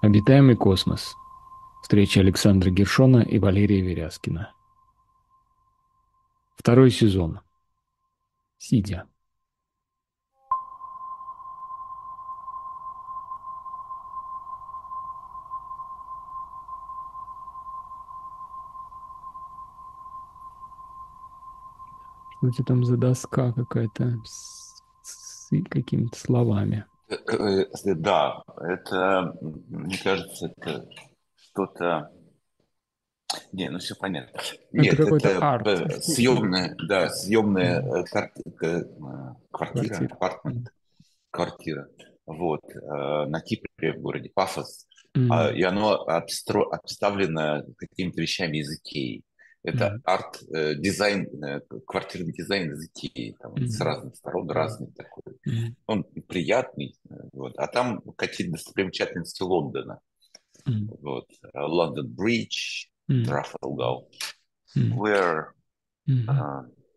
Обитаемый космос. Встреча Александра Гершона и Валерия Веряскина. Второй сезон. Сидя. Что это там за доска какая-то с какими-то словами? Да, это, мне кажется, это что-то... Не, ну все понятно. Это Нет, какой-то это арт, искусство, съемная, да, съемная Мгм. квартира, Квартира. апартмент, Мгм. квартира. Вот, на Кипре, в городе Пафос. Мгм. И оно обставлено какими-то вещами из Икеи. Это Мгм. дизайн, квартирный дизайн из Икеи. Там с Мгм. разных сторон, Мгм. разный такой. Мгм. Он приятный. Вот. А там какие-то достопримечательности Лондона. Мгм. Вот. Лондон Бридж, Мгм. Трафалгар Мгм. Сквер, Мгм.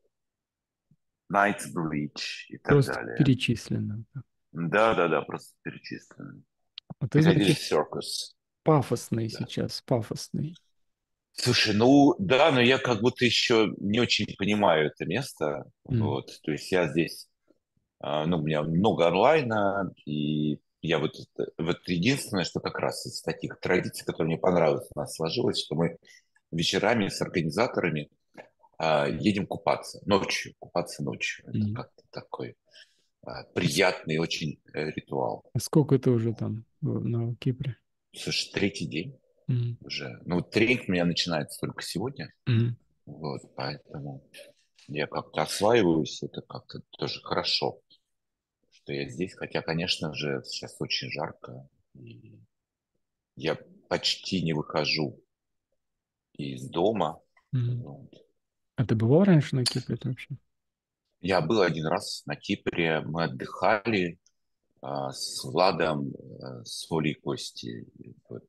Найтсбридж и так Просто далее. перечислено. Да, просто перечислено. А ты, Пикадилли значит, Circus. пафосный Да. сейчас, пафосный. Слушай, ну да, но я как будто еще не очень понимаю это место. Мгм. Вот. То есть я здесь, ну, у меня много онлайна, и я вот единственное, что как раз из таких традиций, которые мне понравилось, у нас сложилось, что мы вечерами с организаторами едем купаться ночью. Это Мгм. как-то такой приятный очень ритуал. А сколько ты уже там на Кипре? Слушай, третий день Мгм. уже. Ну, вот тренинг у меня начинается только сегодня. Мгм. Вот, поэтому я как-то осваиваюсь, это как-то тоже хорошо, что я здесь. Хотя, конечно же, сейчас очень жарко, и я почти не выхожу из дома. Мгм. Вот. А ты бывал раньше на Кипре вообще? Я был один раз на Кипре, мы отдыхали с Владом, с Олей Кости. Вот,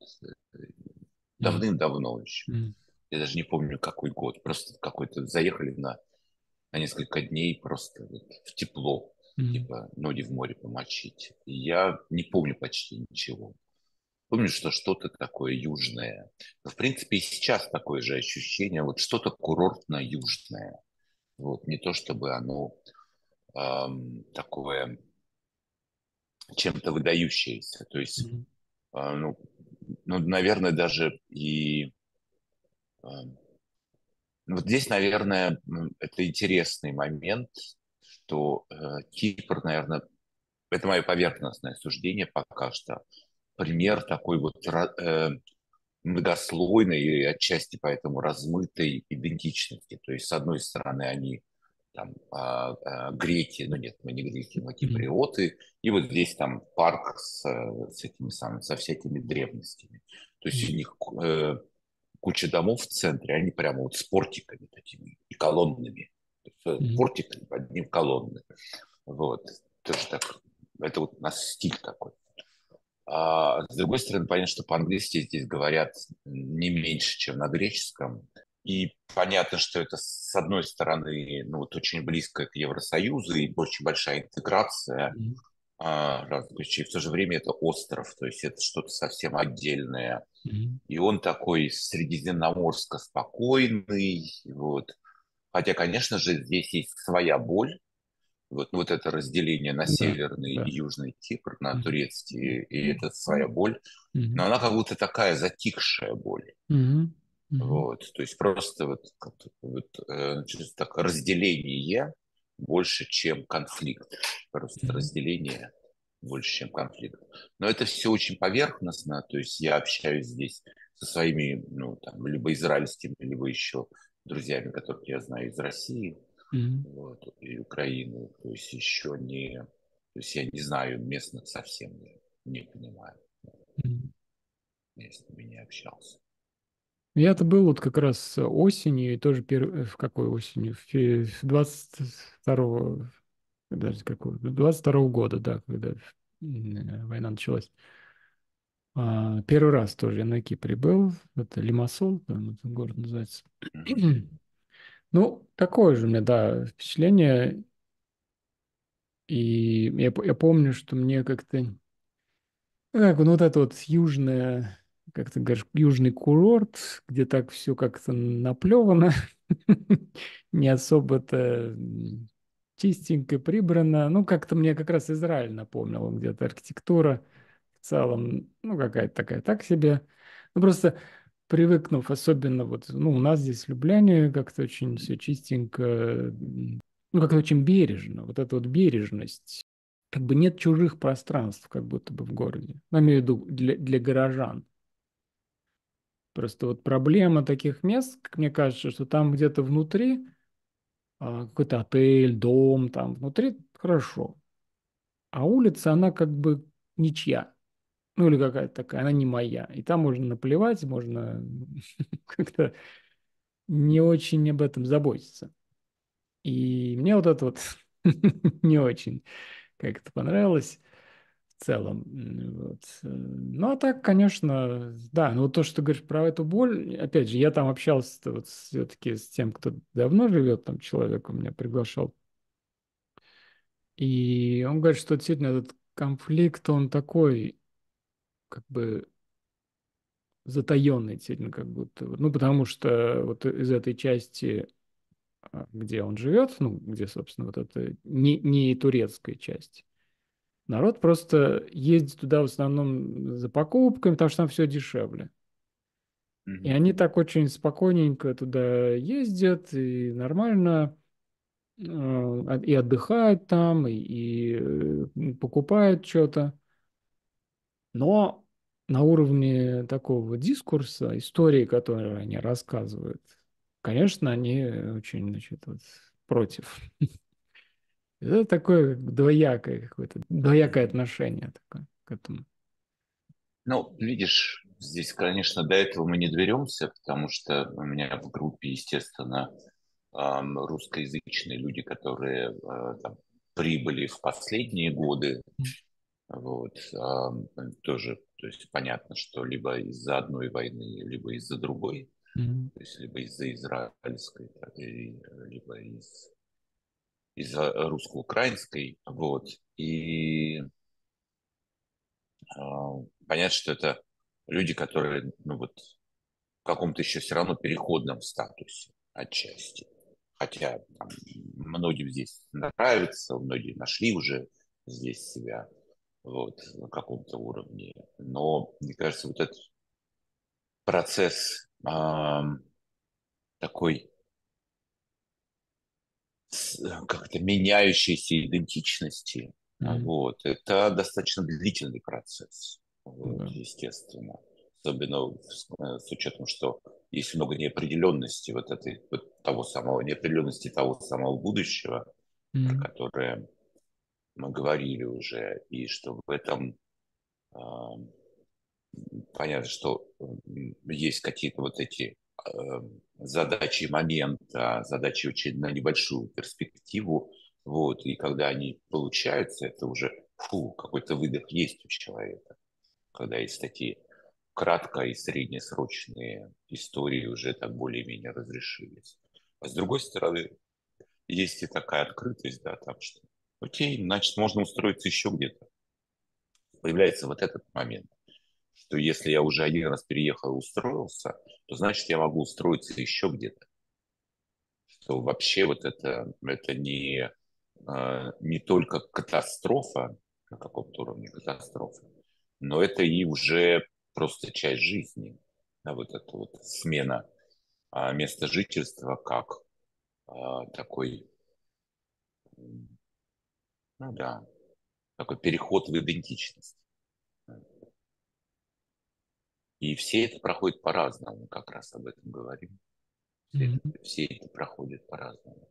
Мгм. давным-давно еще. Мгм. Я даже не помню, какой год. Просто какой-то заехали на несколько дней просто вот в тепло, Мгм. типа ноги в море помочить. И я не помню почти ничего. Помню, что что-то такое южное. Но, в принципе, и сейчас такое же ощущение, вот что-то курортно-южное. Вот, не то чтобы оно такое чем-то выдающееся. То есть, Мгм. ну, наверное, даже и ам, ну, вот здесь, наверное, это интересный момент, что Кипр, наверное, это мое поверхностное суждение пока что, пример такой вот многослойной и отчасти поэтому размытой идентичности. То есть, с одной стороны, они там греки, ну нет, мы не греки, мы Мгм. киприоты, и вот здесь там парк с этими самыми, со всякими древностями. То есть у Мгм. них куча домов в центре, они прямо вот с портиками такими и колоннами. То есть, Мгм. портик под ним колонны. Вот. Тоже так. Это вот у нас стиль такой. А с другой стороны, понятно, что по-английски здесь говорят не меньше, чем на греческом. И понятно, что это, с одной стороны, ну, вот очень близко к Евросоюзу и очень большая интеграция Мгм. разных вещей. В то же время это остров, то есть это что-то совсем отдельное. Мгм. И он такой средиземноморско спокойный. Вот. Хотя, конечно же, здесь есть своя боль. Вот это разделение на Да, северный да. и южный Кипр, на Мгм. турецкий, и это своя боль. Но Мгм. она как будто такая затихшая боль. Мгм. Мгм. Вот. То есть просто вот, значит, так, разделение больше, чем конфликт. Просто Мгм. разделение больше, чем конфликт. Но это все очень поверхностно. То есть я общаюсь здесь со своими, ну, там, либо израильскими, либо еще друзьями, которых я знаю из России, Мгм. вот, и Украины. То есть еще не... То есть я не знаю местных совсем, не понимаю. Мгм. Я с ними не общался. Я-то был вот как раз осенью, и тоже в какой осенью? В 22-го, даже какого? 22-го года, да, когда война началась. Первый раз тоже я на Кипре был. Это Лимассол, там этот город называется. Мгм. Ну, такое же у меня, да, впечатление. И я помню, что мне как-то Так, ну вот это вот южное, как ты говоришь, южный курорт, где так все как-то наплевано, не особо-то чистенько прибрано. Ну, как-то мне как раз Израиль напомнил, где-то архитектура в целом, ну, какая-то такая так себе. Ну, просто привыкнув, особенно вот, ну, у нас здесь в Любляне как-то очень все чистенько, ну, как-то очень бережно. Вот эта вот бережность, как бы нет чужих пространств, как будто бы в городе. Ну, имею в виду для горожан. Просто вот проблема таких мест, как мне кажется, что там где-то внутри какой-то отель, дом, там внутри хорошо, а улица, она как бы ничья. Ну, или какая-то такая, она не моя. И там можно наплевать, можно как-то не очень об этом заботиться. И мне вот это вот не очень как-то понравилось в целом. Вот. Ну, а так, конечно, да. Ну, вот то, что ты говоришь про эту боль, опять же, я там общался вот все-таки с тем, кто давно живет, там человек у меня приглашал. И он говорит, что действительно этот конфликт, он такой, как бы затаенный, действительно, как будто. Ну, потому что вот из этой части, где он живет, ну, где, собственно, вот это не турецкая часть, народ просто ездит туда в основном за покупками, потому что там все дешевле. И Мгм. они так очень спокойненько туда ездят, и нормально, и отдыхают там, и покупают что-то. Но на уровне такого дискурса, истории, которые они рассказывают, конечно, они очень, значит, вот против. Это такое двоякое какое-то, двоякое Мгм. отношение такое к этому. Ну, видишь, здесь, конечно, до этого мы не доберемся, потому что у меня в группе, естественно, русскоязычные люди, которые там прибыли в последние годы, вот, тоже, то есть понятно, что либо из-за одной войны, либо из-за другой, Мгм. то есть либо из-за израильской, либо из-за русско-украинской, вот, и понятно, что это люди, которые, ну вот, в каком-то еще все равно переходном статусе отчасти. Хотя там, многим здесь нравится, многие нашли уже здесь себя вот, на каком-то уровне. Но, мне кажется, вот этот процесс такой как-то меняющейся идентичности, Мгм. вот, это достаточно длительный процесс, вот, Да. естественно. Особенно с учетом, что есть много неопределенности вот этой, вот того самого, неопределенности того самого будущего, про Мгм. которое мы говорили уже, и что в этом а, понятно, что есть какие-то вот эти задачи момента, задачи очень на небольшую перспективу, вот, и когда они получаются, это уже, фу, какой-то выдох есть у человека, когда есть такие кратко и среднесрочные истории уже так более-менее разрешились. А с другой стороны, есть и такая открытость, да, там что, окей, значит, можно устроиться еще где-то. Появляется вот этот момент, что если я уже один раз переехал и устроился, то значит я могу устроиться еще где-то. Что вообще вот это не только катастрофа, на каком-то уровне катастрофа, но это и уже просто часть жизни. Да, вот эта вот смена места жительства как такой, ну да, такой переход в идентичность. И все это проходит по-разному, мы как раз об этом говорим. Мгм. Все это проходят по-разному.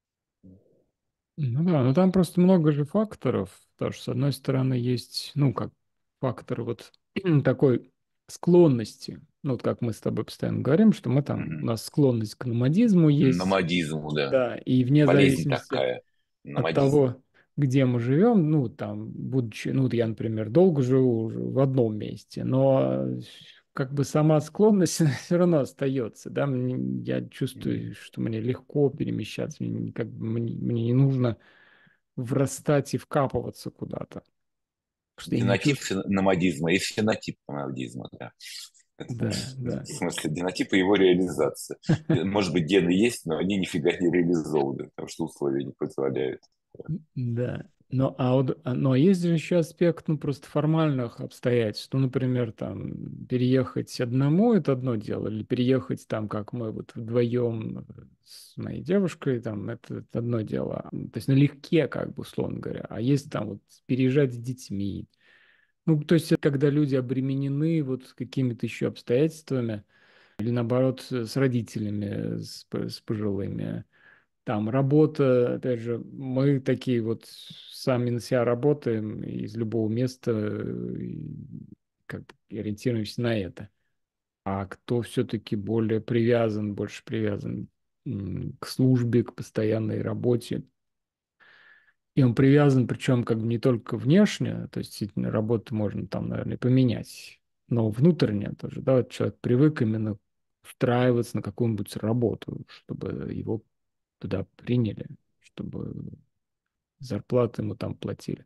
Ну да, но там просто много же факторов, потому что, с одной стороны, есть, ну, как фактор вот такой склонности, ну, вот как мы с тобой постоянно говорим, что мы там, у Мгм. нас склонность к номадизму есть, Номадизму, да. да, и вне Болезнь зависимости такая. от Номадизм. того, где мы живем, ну, там, будучи, ну, вот я, например, долго живу уже в одном месте, но как бы сама склонность все равно остается, да, я Мгм. чувствую, что мне легко перемещаться, как бы мне не нужно врастать и вкапываться куда-то. Потому что я не Генотип чувствую. номадизма и фенотип номадизма, да. Да, В да. смысле, генотип и его реализация. Может быть, гены есть, но они нифига не реализованы, потому что условия не позволяют. Да. Но есть же еще аспект, ну, просто формальных обстоятельств. Ну, например, там, переехать одному– это одно дело, или переехать там, как мы вот вдвоем с моей девушкой, там, это одно дело. То есть налегке, как бы, условно говоря. А есть там вот переезжать с детьми. Ну, то есть, это когда люди обременены вот какими-то еще обстоятельствами, или наоборот, с родителями, с пожилыми. Там работа, опять же, мы такие вот сами на себя работаем из любого места, и как бы ориентируемся на это. А кто все-таки более привязан, больше привязан к службе, к постоянной работе, и он привязан, причем как бы не только внешне, то есть действительно работу можно там, наверное, поменять, но внутренне тоже, да, вот человек привык именно устраиваться на какую-нибудь работу, чтобы его туда приняли, чтобы зарплату ему там платили.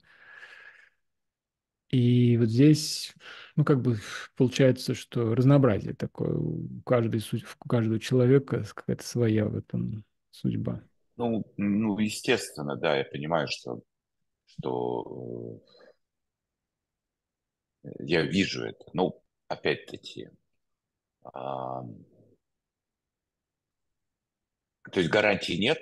И вот здесь, ну, как бы получается, что разнообразие такое. У каждого человека какая-то своя в этом судьба. Ну, естественно, да, я понимаю, что я вижу это. Ну, опять-таки, а, то есть гарантий нет,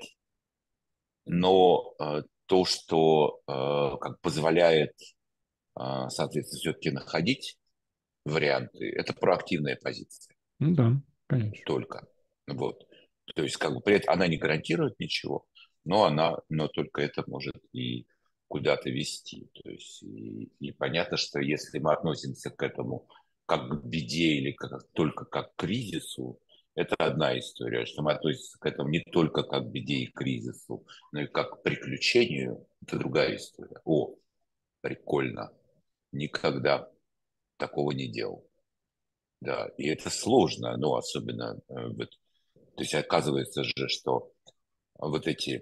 но то, что как позволяет, соответственно, все-таки находить варианты, это проактивная позиция Ну да, конечно. только. Вот. То есть, как бы при этом она не гарантирует ничего, но только это может и куда-то вести. То есть, и понятно, что если мы относимся к этому как к беде или только как к кризису, это одна история. Что мы относимся к этому не только как к беде и кризису, но и как к приключению, это другая история. О, прикольно. Никогда такого не делал. Да, и это сложно, ну, особенно то есть оказывается же, что вот эти,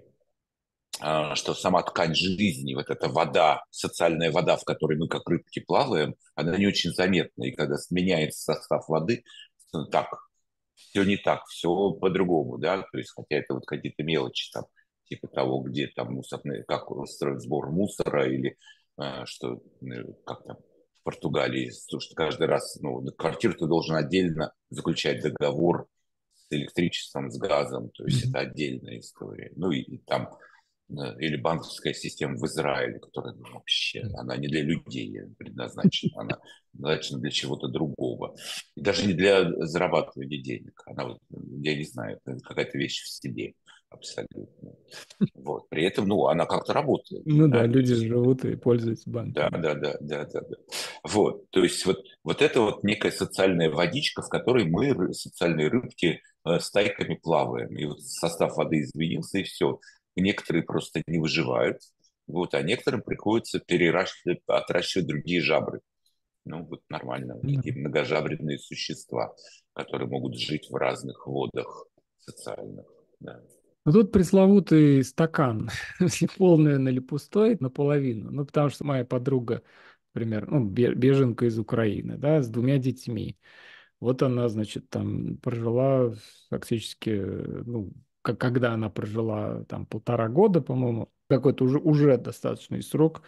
что сама ткань жизни, вот эта вода, социальная вода, в которой мы как рыбки плаваем, она не очень заметна. И когда сменяется состав воды, так, все не так, все по-другому, да, то есть хотя это вот какие-то мелочи там, типа того, где там мусорный, как устроен сбор мусора или что, как там, в Португалии, что каждый раз, ну, на квартиру ты должен отдельно заключать договор с электричеством, с газом, то есть Мгм. это отдельная история. Ну и там или банковская система в Израиле, которая вообще, она не для людей предназначена, она предназначена для чего-то другого. И даже не для зарабатывания денег. Она, вот, я не знаю, это какая-то вещь в себе абсолютно. Вот. При этом, ну, она как-то работает. Ну да, Да? То люди есть, живут и пользуются да, банками. да, да, да, да, да. Вот, то есть вот это вот некая социальная водичка, в которой мы, социальные рыбки, стайками плаваем. И вот состав воды изменился, и все. Некоторые просто не выживают, вот, а некоторым приходится переращивать, отращивать другие жабры. Ну, вот нормально, вот Да. такие многожабренные существа, которые могут жить в разных водах социальных. Да. Ну тут пресловутый стакан, если полный он или пустой, наполовину. Ну, потому что моя подруга, например, ну, беженка из Украины, да, с двумя детьми. Вот она, значит, там прожила фактически, ну, когда она прожила там 1,5 года, по-моему, какой-то уже достаточный срок.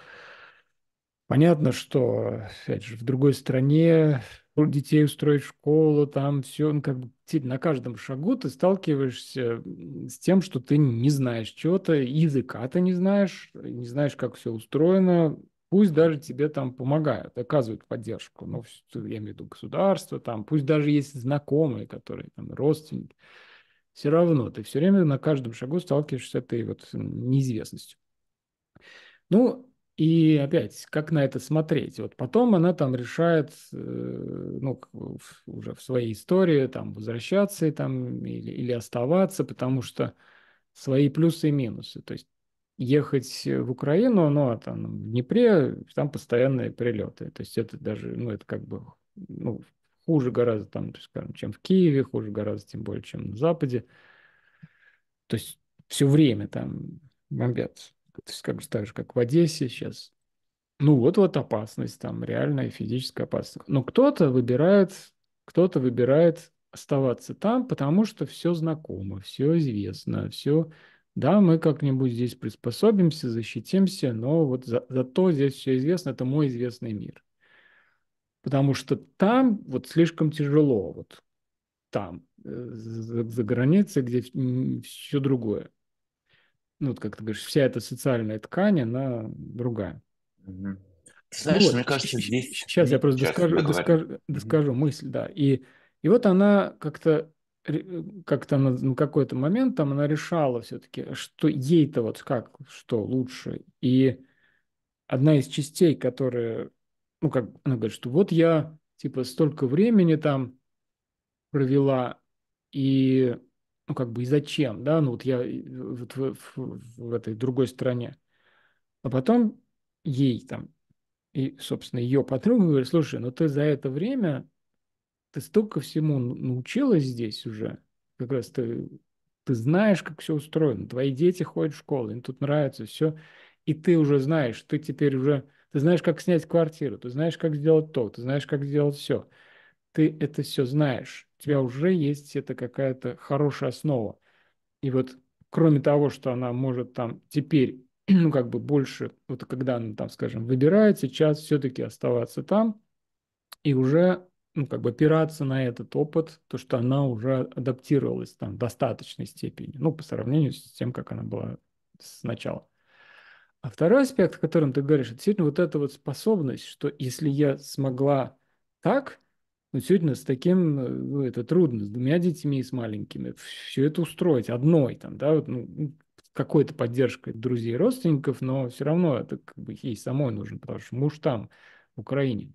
Понятно, что, опять же, в другой стране у детей устроить школу, там все, ну, как бы на каждом шагу ты сталкиваешься с тем, что ты не знаешь чего-то, языка ты не знаешь, как все устроено. Пусть даже тебе там помогают, оказывают поддержку, но я имею в виду государство, там, пусть даже есть знакомые, которые там родственники, все равно ты все время на каждом шагу сталкиваешься с этой вот неизвестностью. Ну, и опять, как на это смотреть? Вот потом она там решает, ну, уже в своей истории, там, возвращаться и там, или оставаться, потому что свои плюсы и минусы. То есть ехать в Украину, ну, а там в Днепре, там постоянные прилеты. То есть это даже, ну, это как бы, ну, хуже гораздо там, скажем, чем в Киеве, хуже гораздо, тем более, чем на Западе. То есть все время там бомбят. То есть как бы так же, как в Одессе сейчас. Ну вот опасность, там реальная физическая опасность. Но кто-то выбирает оставаться там, потому что все знакомо, все известно, все, да, мы как-нибудь здесь приспособимся, защитимся, но вот зато здесь все известно, это мой известный мир. Потому что там вот слишком тяжело, вот там, за границей, где все другое. Ну, вот как ты говоришь, вся эта социальная ткань, она другая. Мгм. Ты Ну знаешь, вот, мне кажется, здесь... сейчас я просто Сейчас, договорю. Мгм. доскажу мысль, да. И вот она как-то на какой-то момент там она решала все-таки, что ей-то вот как, что лучше. И одна из частей, которая, ну как она говорит, что вот я типа столько времени там провела, и ну как бы и зачем, да, ну вот я вот в этой другой стране. А потом ей там и, собственно, ее подруга говорит, слушай, ну ты за это время, ты столько всему научилась здесь уже, как раз ты знаешь, как все устроено, твои дети ходят в школу, им тут нравится все, и ты уже знаешь, ты теперь уже, ты знаешь, как снять квартиру, ты знаешь, как сделать то, ты знаешь, как сделать все, ты это все знаешь, у тебя уже есть это какая-то хорошая основа. И вот кроме того, что она может там теперь, ну, как бы больше, вот когда она там, скажем, выбирает сейчас все-таки оставаться там и уже, ну, как бы опираться на этот опыт, то, что она уже адаптировалась там в достаточной степени, ну, по сравнению с тем, как она была сначала. А второй аспект, о котором ты говоришь, это действительно вот эта вот способность, что если я смогла так, ну, действительно, с таким, ну, это трудно, с двумя детьми, с маленькими, все это устроить одной, там, да, вот, ну, с какой-то поддержкой друзей, родственников, но все равно это как бы ей самой нужно, потому что муж там, в Украине.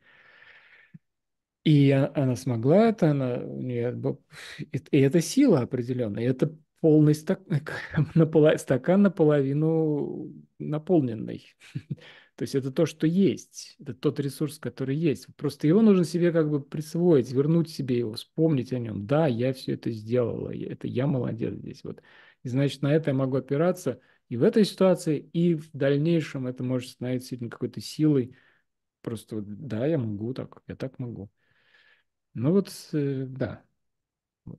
И она смогла это, она, у нее, и это сила определенная, и это полный стакан наполовину наполненный. То есть это то, что есть, это тот ресурс, который есть. Просто его нужно себе как бы присвоить, вернуть себе его, вспомнить о нем. Да, я все это сделала, это я молодец здесь. Вот. И значит, на это я могу опираться и в этой ситуации, и в дальнейшем это может становиться действительно какой-то силой. Просто вот, да, я могу так, я так могу. Ну вот, да. Вот.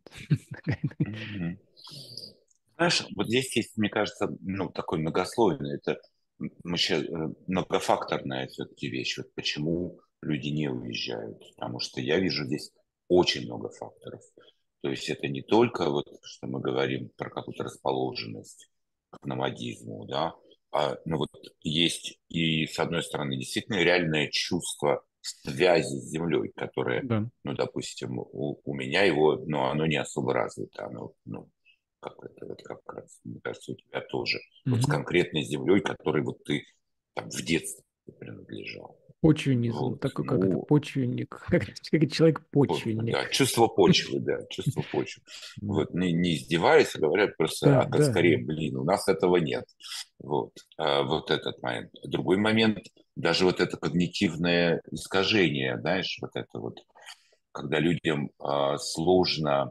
Мгм. Знаешь, вот здесь есть, мне кажется, ну, такой многослойный, это мы сейчас, многофакторная все-таки вещь. Вот почему люди не уезжают? Потому что я вижу здесь очень много факторов. То есть это не только вот, что мы говорим про какую-то расположенность к номадизму, да, ну вот есть и, с одной стороны, действительно реальное чувство связи с землей, которое, Да. ну, допустим, у меня его, ну, оно не особо развито, оно, ну, как это, вот как раз, мне кажется, у тебя тоже. Вот с Мгм. конкретной землей, которой вот ты там в детстве принадлежал. Почвеннизм, Вот, такой как это ну, почвенник, как человек да, почвенник. чувство почвы, да, чувство почвы. Да, Вот, не издеваясь, а говорят просто, да, а как да, да. скорее, блин, у нас этого нет. Вот, вот этот момент. Другой момент, даже вот это когнитивное искажение, знаешь, вот это вот, когда людям сложно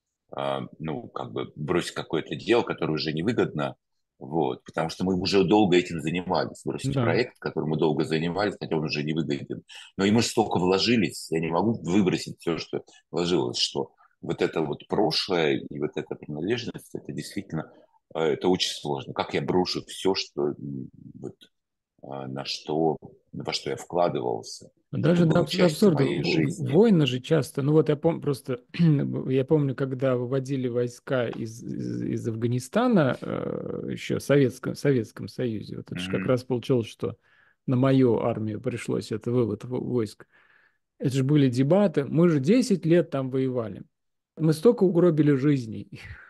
ну, как бы бросить какое-то дело, которое уже невыгодно, вот, потому что мы уже долго этим занимались. Бросить Да. проект, которым мы долго занимались, хотя он уже не выгоден. Но и мы столько вложились, я не могу выбросить все, что вложилось, что вот это вот прошлое и вот эта принадлежность, это действительно, это очень сложно. Как я брошу все, что, вот, на что, во что я вкладывался. Это Даже было до частью абсурда. моей жизни. Войны же часто, ну вот я помню просто, я помню, когда выводили войска из Афганистана, еще в Советском Союзе, вот это же как Мгм. раз получилось, что на мою армию пришлось это вывод войск. Это же были дебаты. Мы же 10 лет там воевали. Мы столько угробили жизней.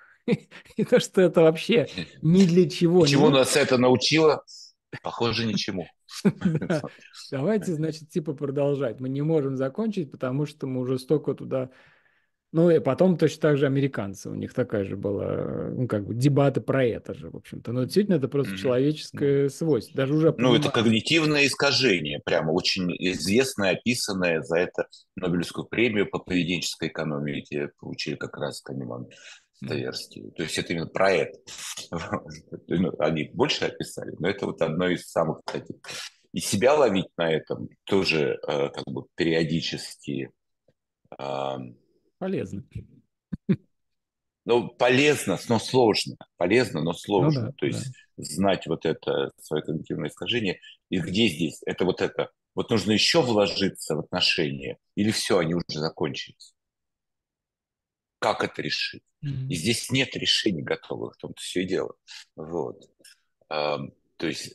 И то, что это вообще ни для И чего не чему нужно. нас это научило? Похоже, ничему. Да. Давайте, значит, типа продолжать. Мы не можем закончить, потому что мы уже столько туда... Ну, и потом точно так же американцы. У них такая же была, ну, как бы, дебаты про это же, в общем-то. Но действительно, это просто Мгм. Да. человеческое свойство. Даже уже Ну, это понимая, что... когнитивное искажение, прямо очень известное, описанное за это Нобелевскую премию по поведенческой экономике получили как раз Канеман М. Ставерский. То есть это именно про это. Ну, они больше описали, но это вот одно из самых таких. и себя ловить на этом тоже как бы периодически. э, Полезно. Ну, полезно, но сложно. Полезно, но Ну сложно. да, То да. есть знать вот это свое когнитивное искажение. И где здесь? Это вот это. Вот нужно еще вложиться в отношения, или все, они уже закончились. Как это решить? И Мгм. здесь нет решений готовых, в том-то все и дело. Вот. То есть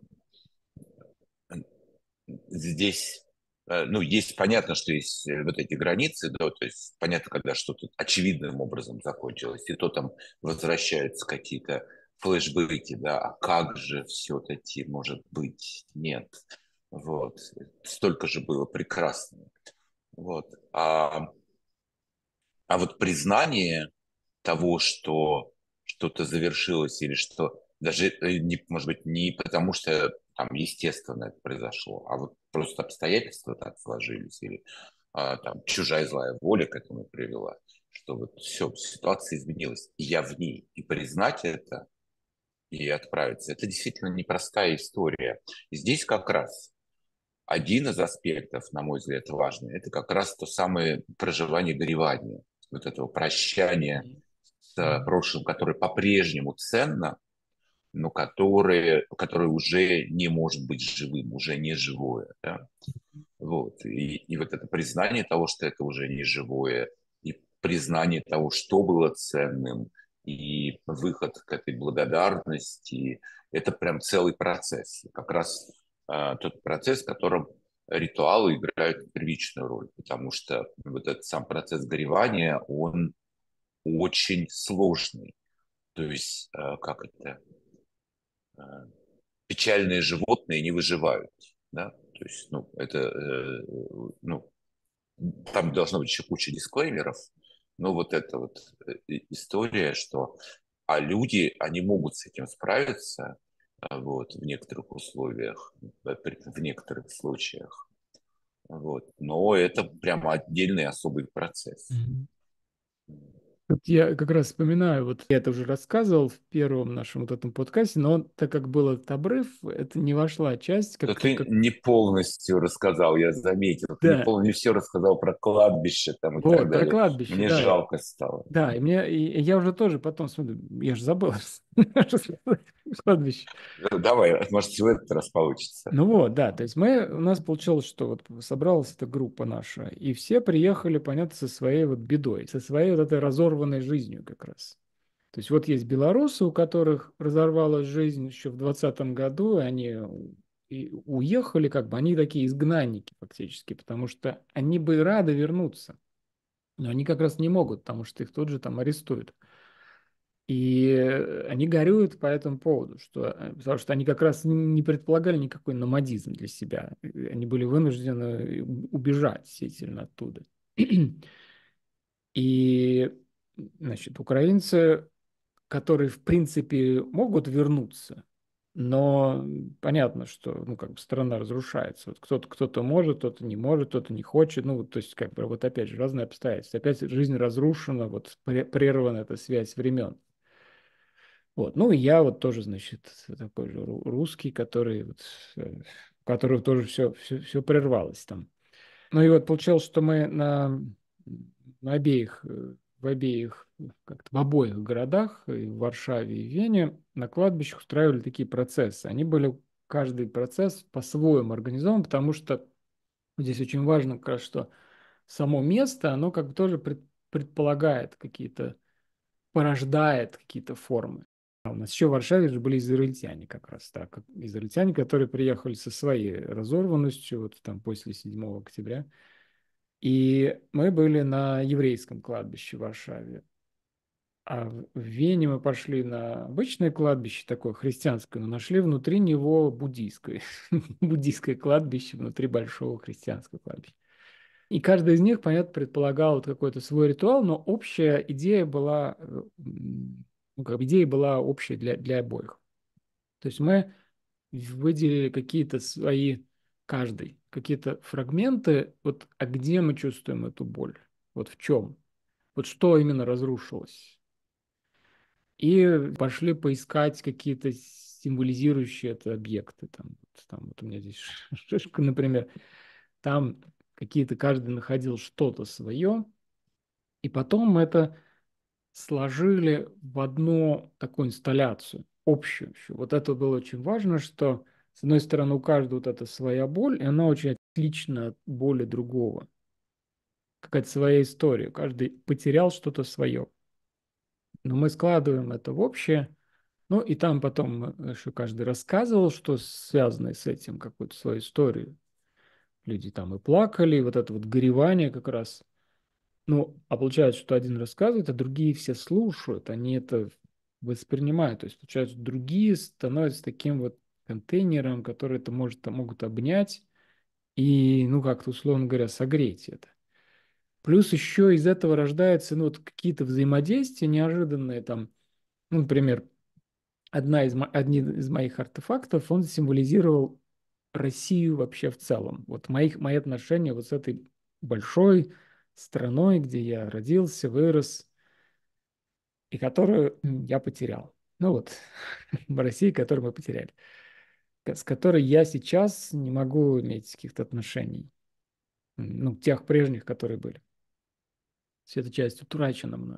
здесь, ну, есть понятно, что есть вот эти границы, да, то есть понятно, когда что-то очевидным образом закончилось, и то там возвращаются какие-то флешбеки, да, а как же все-таки может быть нет, вот, столько же было прекрасно, вот, а вот признание того, что что-то завершилось или что даже, не, может быть, не потому что там естественно это произошло, а вот просто обстоятельства так сложились или там чужая злая воля к этому привела, что вот все, ситуация изменилась, и я в ней, и признать это, и отправиться. Это действительно непростая история. И здесь как раз один из аспектов, на мой взгляд, важный, это как раз то самое проживание горевания, вот этого прощания Мгм. с прошлым, которое по-прежнему ценно, но которое уже не может быть живым, уже не живое. Да? Вот. И вот это признание того, что это уже не живое, и признание того, что было ценным, и выход к этой благодарности, это прям целый процесс. Как раз тот процесс, в котором ритуалы играют первичную роль, потому что вот этот сам процесс горевания, он очень сложный. То есть, как это, э, печальные животные не выживают, да, то есть, ну, это, ну, там должна быть еще куча дисклеймеров, но вот эта вот история, что, а люди, они могут с этим справиться, вот, в некоторых условиях, в некоторых случаях, вот, но это прямо отдельный особый процесс. Мгм. Вот я как раз вспоминаю, вот я это уже рассказывал в первом нашем вот этом подкасте, но так как был этот обрыв, это не вошла часть, Но как, ты не полностью рассказал, я заметил. Ты да, не все рассказал про кладбище там и так вот, про далее. кладбище, Мне да, жалко стало. да, и я уже тоже потом смотрю, я же забыл кладбище. Давай, может, в этот раз получится. Ну вот, да, то есть у нас получилось, что вот собралась эта группа наша, и все приехали, понятно, со своей вот бедой, со своей вот этой разорванной жизнью как раз. То есть вот есть белорусы, у которых разорвалась жизнь еще в 2020 году, и они и уехали, как бы, они такие изгнанники фактически, потому что они бы рады вернуться, но они как раз не могут, потому что их тут же там арестуют. И они горюют по этому поводу, потому что они как раз не предполагали никакой номадизм для себя. Они были вынуждены убежать действительно оттуда. И, значит, украинцы, которые, в принципе, могут вернуться, но понятно, что, ну, как бы страна разрушается. Вот кто-то может, кто-то не может, кто-то не хочет. Ну, вот, то есть, как бы, вот опять же, разные обстоятельства. Опять жизнь разрушена, вот прервана эта связь времен. Вот. Ну, и я вот тоже, значит, такой же русский, который вот, у которого тоже все прервалось там. Ну и вот получилось, что мы на обеих, в обеих, как-то в обоих городах, и в Варшаве, и в Вене, на кладбищах устраивали такие процессы. Они были, каждый процесс по-своему организован, потому что здесь очень важно, как раз, что само место, оно как бы тоже предполагает какие-то, порождает какие-то формы. А у нас еще в Варшаве же были израильтяне как раз, так, израильтяне, которые приехали со своей разорванностью, вот там после 7 октября, и мы были на еврейском кладбище в Варшаве. А в Вене мы пошли на обычное кладбище, такое христианское, но нашли внутри него буддийское, буддийское кладбище внутри большого христианского кладбища. И каждый из них, понятно, предполагал вот какой-то свой ритуал, но общая идея была, ну, как бы идея была общая для обоих. То есть мы выделили какие-то свои, каждый, какие-то фрагменты, вот, а где мы чувствуем эту боль, вот в чем, вот что именно разрушилось. и пошли поискать какие-то символизирующие это объекты. Там вот у меня здесь шишка, например. Там какие-то, каждый находил что-то свое, и потом мы это сложили в одну такую инсталляцию, общую. Вот это было очень важно, что, с одной стороны, у каждого вот эта своя боль, и она очень отлична от боли другого. Какая-то своя история. Каждый потерял что-то свое. Но мы складываем это в общее. Ну, и там потом еще каждый рассказывал, что связано с этим, какую-то свою историю. Люди там и плакали, и вот это вот горевание как раз. Ну, а получается, что один рассказывает, а другие все слушают, они это воспринимают. То есть, получается, другие становятся таким вот контейнером, который это могут обнять и, ну, как-то, условно говоря, согреть это. Плюс еще из этого рождаются, ну, вот какие-то взаимодействия неожиданные, там, ну, например, один из моих артефактов, он символизировал Россию вообще в целом. Вот мои отношения вот с этой большой страной, где я родился, вырос, и которую я потерял. Ну вот, в России, которую мы потеряли, с которой я сейчас не могу иметь каких-то отношений, ну, тех прежних, которые были. Все эта часть утрачена мною.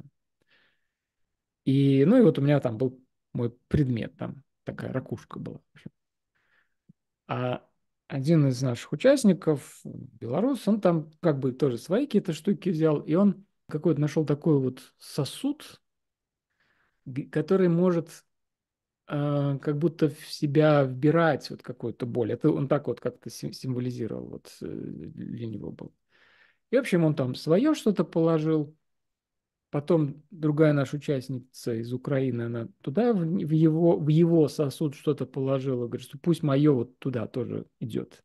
И, ну, и вот у меня там был мой предмет, там такая ракушка была. В общем. А один из наших участников, белорус, он там как бы тоже свои какие-то штуки взял, и он какой-то нашел такой вот сосуд, который может как будто в себя вбирать вот какую-то боль. Это он так вот как-то символизировал, вот для него был. И, в общем, он там свое что-то положил, потом другая наша участница из Украины, она туда, в его сосуд что-то положила, говорит, что пусть мое вот туда тоже идет.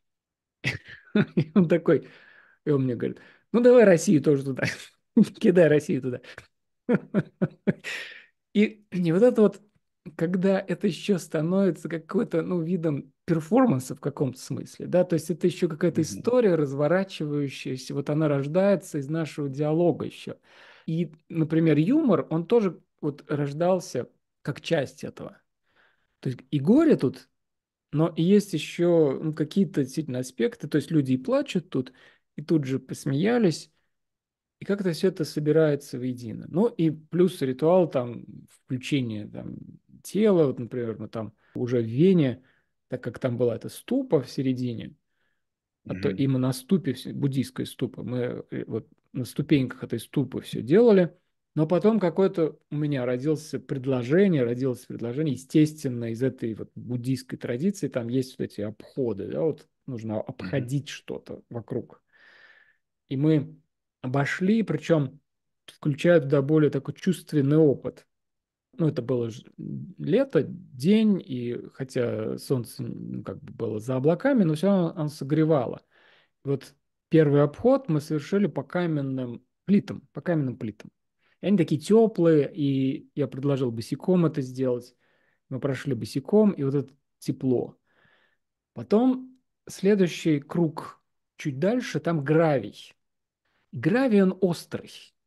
И он такой, и он мне говорит, ну давай Россию тоже туда, кидай Россию туда. И вот это вот, когда это еще становится какой-то, ну, видом перформанса в каком-то смысле, да, то есть это еще какая-то Мгм. история, разворачивающаяся, вот она рождается из нашего диалога еще. И, например, юмор, он тоже вот рождался как часть этого. То есть и горе тут, но и есть еще ну, какие-то действительно аспекты, то есть люди и плачут тут, и тут же посмеялись, и как-то все это собирается воедино. Ну и плюс ритуал там включение там, тела, вот, например, мы там уже в Вене, так как там была эта ступа в середине, а то Мгм. именно на ступе, буддийской ступы, мы вот на ступеньках этой ступы все делали, но потом какое-то у меня родилось предложение, естественно, из этой вот буддийской традиции, там есть вот эти обходы, да, вот нужно Мгм. обходить что-то вокруг. И мы обошли, причем включая туда более такой чувственный опыт. Ну, это было лето, день, и хотя солнце ну, как бы было за облаками, но все равно оно согревало. Вот первый обход мы совершили по каменным плитам, по каменным плитам. И они такие теплые, и я предложил босиком это сделать. Мы прошли босиком, и вот это тепло. Потом следующий круг чуть дальше, там гравий. Гравий, он острый.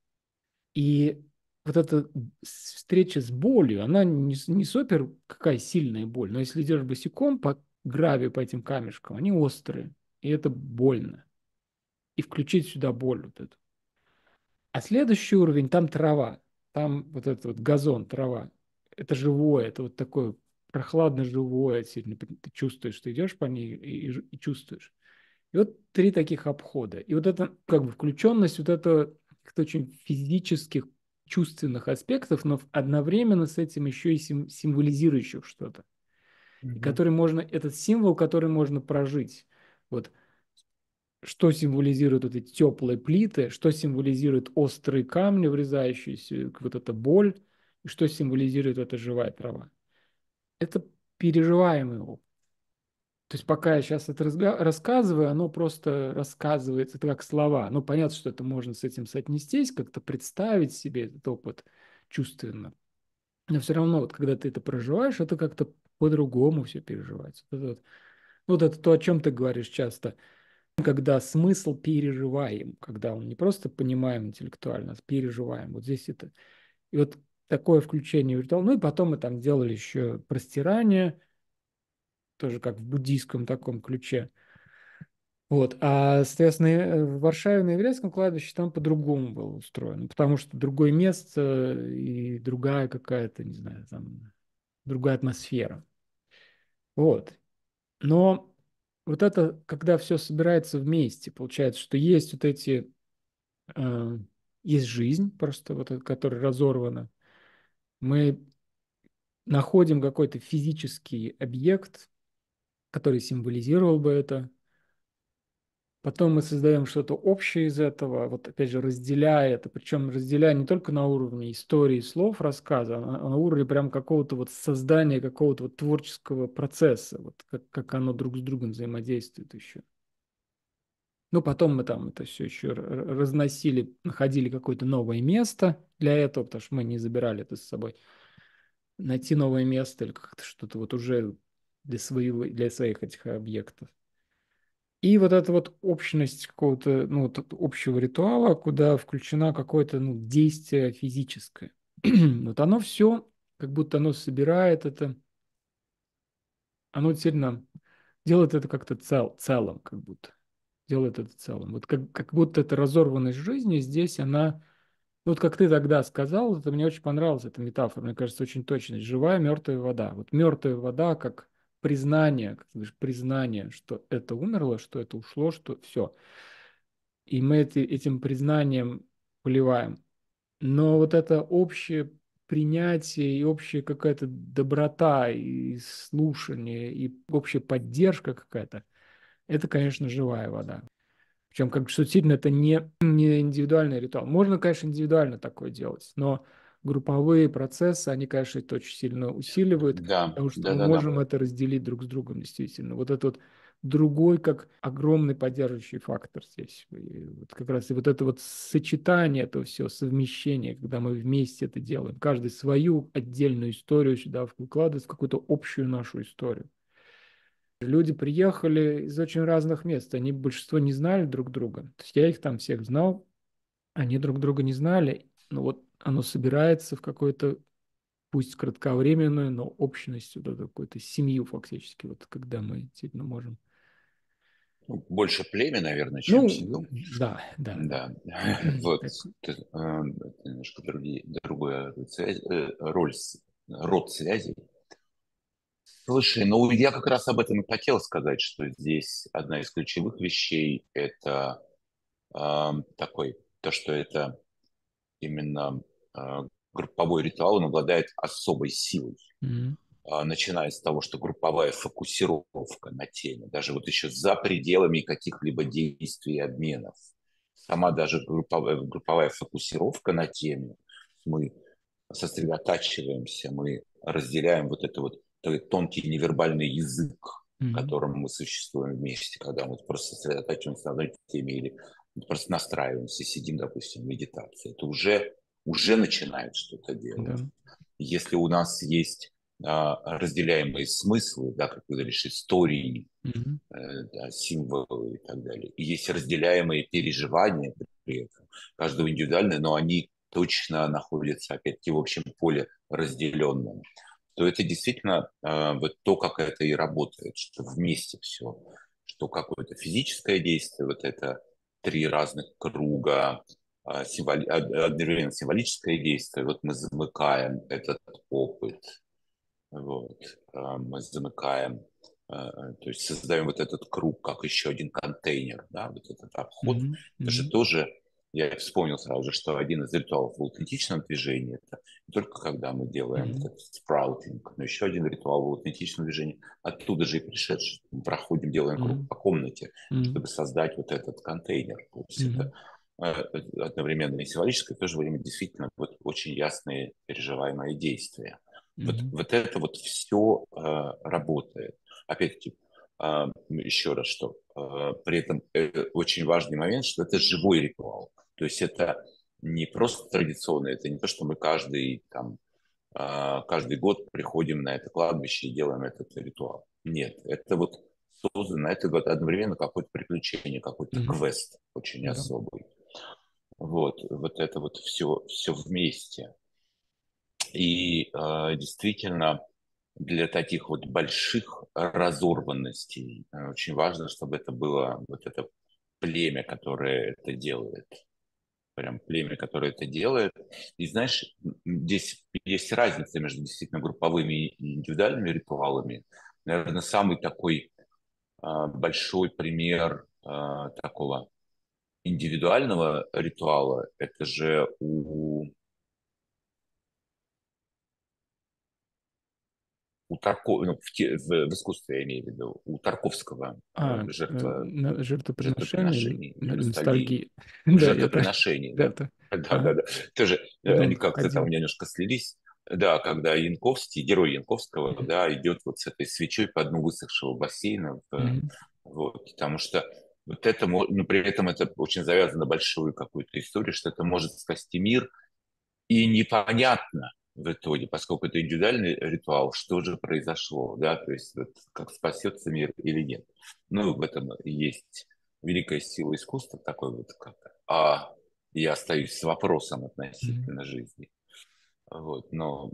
И вот эта встреча с болью, она не супер какая сильная боль, но если идешь босиком по гравию, по этим камешкам, они острые, и это больно. И включить сюда боль вот эту. А следующий уровень, там трава, там вот этот вот газон, трава. Это живое, это вот такое прохладно-живое, сильно ты чувствуешь, что идешь по ней и чувствуешь. И вот три таких обхода. И вот это как бы включенность вот этого каких-то очень физических, чувственных аспектов, но одновременно с этим еще и символизирующих что-то. И Мгм. который можно, этот символ, который можно прожить. Вот что символизируют вот эти теплые плиты, что символизируют острые камни, врезающиеся, вот эта боль, и что символизирует эта живая трава. Это переживаемый опыт. То есть пока я сейчас это рассказываю, оно просто рассказывается, это как слова. Ну, понятно, что это можно с этим соотнестись, как-то представить себе этот опыт чувственно. Но все равно, вот когда ты это проживаешь, это как-то по-другому все переживается. Вот это то, о чем ты говоришь часто, когда смысл переживаем, когда он не просто понимаем интеллектуально, а переживаем. Вот здесь это. И вот такое включение в ритуал. Ну и потом мы там делали еще простирание, тоже как в буддийском таком ключе. Вот. А, соответственно, в Варшаве на еврейском кладбище там по-другому было устроено, потому что другое место и другая какая-то, не знаю, там другая атмосфера. Вот. Но вот это, когда все собирается вместе, получается, что есть вот эти, э, есть жизнь просто, вот эта, которая разорвана. Мы находим какой-то физический объект, который символизировал бы это. Потом мы создаем что-то общее из этого, вот опять же разделяя это, причем разделяя не только на уровне истории, слов, рассказа, а на уровне прям какого-то вот создания какого-то вот творческого процесса, вот как оно друг с другом взаимодействует еще. Ну, потом мы там это все еще разносили, находили какое-то новое место для этого, потому что мы не забирали это с собой. Найти новое место или как-то что-то вот уже для своих этих объектов. И вот эта вот общность какого-то, ну, вот общего ритуала, куда включено какое-то, ну, действие физическое. Вот оно все, как будто оно собирает это, оно сильно делает это как-то целым, как будто. Делает это целым. Вот как будто эта разорванность жизни здесь, она, ну, вот как ты тогда сказал, это мне очень понравилась эта метафора, мне кажется, очень точно. Живая мертвая вода. Вот мертвая вода как признание, как ты говоришь, признание, что это умерло, что это ушло, что все. И мы этим признанием поливаем. Но вот это общее принятие и общая какая-то доброта и слушание и общая поддержка какая-то, это, конечно, живая вода. Причем, как что сильно это не индивидуальный ритуал. Можно, конечно, индивидуально такое делать, но групповые процессы, они, конечно, это очень сильно усиливают, Да, потому что да, мы да, да. можем это разделить друг с другом, действительно. Вот этот вот другой, как огромный поддерживающий фактор здесь. И вот как раз и вот это вот сочетание этого всего, совмещение, когда мы вместе это делаем. Каждый свою отдельную историю сюда вкладывает в какую-то общую нашу историю. Люди приехали из очень разных мест, они большинство не знали друг друга. То есть я их там всех знал, они друг друга не знали, но вот оно собирается в какой-то, пусть кратковременную, но общность, вот эту какую-то семью фактически, вот когда мы действительно можем. Ну, больше племя, наверное, чем Ну, семью. да, да, да. Да, вот Так, это немножко другая роль, род связей. Слушай, ну я как раз об этом и хотел сказать, что здесь одна из ключевых вещей это такой, то, что это именно групповой ритуал, он обладает особой силой. мгм, Начиная с того, что групповая фокусировка на теме, даже вот еще за пределами каких-либо действий и обменов. Сама даже групповая фокусировка на теме, мы сосредотачиваемся, мы разделяем вот это вот тонкий невербальный язык, мгм, которым мы существуем вместе, когда мы просто сосредотачиваемся на одной теме или просто настраиваемся, сидим, допустим, в медитации. Это уже начинает что-то делать. да, Если у нас есть разделяемые смыслы, да, как вы говоришь, истории, мгм, да, символы и так далее. И есть разделяемые переживания при этом, каждого индивидуальное, но они точно находятся, опять-таки, в общем поле разделенном, то это действительно вот то, как это и работает, что вместе все, что какое-то физическое действие, вот это три разных круга, одновременно символическое действие, вот мы замыкаем этот опыт, вот. Мы замыкаем, то есть создаем вот этот круг, как еще один контейнер, да, вот этот обход. мгм, Это же мгм, тоже, я вспомнил сразу же, что один из ритуалов в аутентичном движении, это не только когда мы делаем мгм, этот спраутинг, но еще один ритуал в аутентичном движении, оттуда же и пришедший. Мы проходим, делаем круг мгм, по комнате, мгм, чтобы создать вот этот контейнер. То есть это мгм, одновременно и символическое, в то же время действительно вот очень ясные переживаемые действия. Вот, мгм, вот это вот все работает. Опять-таки, еще раз, что при этом очень важный момент, что это живой ритуал. То есть это не просто традиционно, это не то, что мы каждый год приходим на это кладбище и делаем этот ритуал. Нет, это вот создано, это вот одновременно какое-то приключение, какой-то мгм, квест очень да, особый. Вот это вот все вместе. И действительно, для таких вот больших разорванностей очень важно, чтобы это было вот это племя, которое это делает. Прям племя, которое это делает. И знаешь, здесь есть разница между действительно групповыми и индивидуальными ритуалами. Наверное, самый такой большой пример такого индивидуального ритуала, это же у ну, в искусстве, я имею в виду, у Тарковского Жертвоприношение или жертвоприношений или ностальгии. ностальгии. Да, я так. Жертвоприношений, Да, да. так. Да, да, Ага. да. Тоже Я они думал, как-то там ходил. немножко слились. Да, когда Янковский, герой Янковского, Мгм. да, идет вот с этой свечой по дну высохшего бассейна. Мгм. Вот, потому что вот это, ну, при этом это очень завязано на большую какую-то историю, что это может спасти мир, и непонятно в итоге, поскольку это индивидуальный ритуал, что же произошло, да, то есть вот, как спасется мир или нет. Ну, в этом и есть великая сила искусства, такой вот как я остаюсь с вопросом Мгм. относительно жизни. Вот,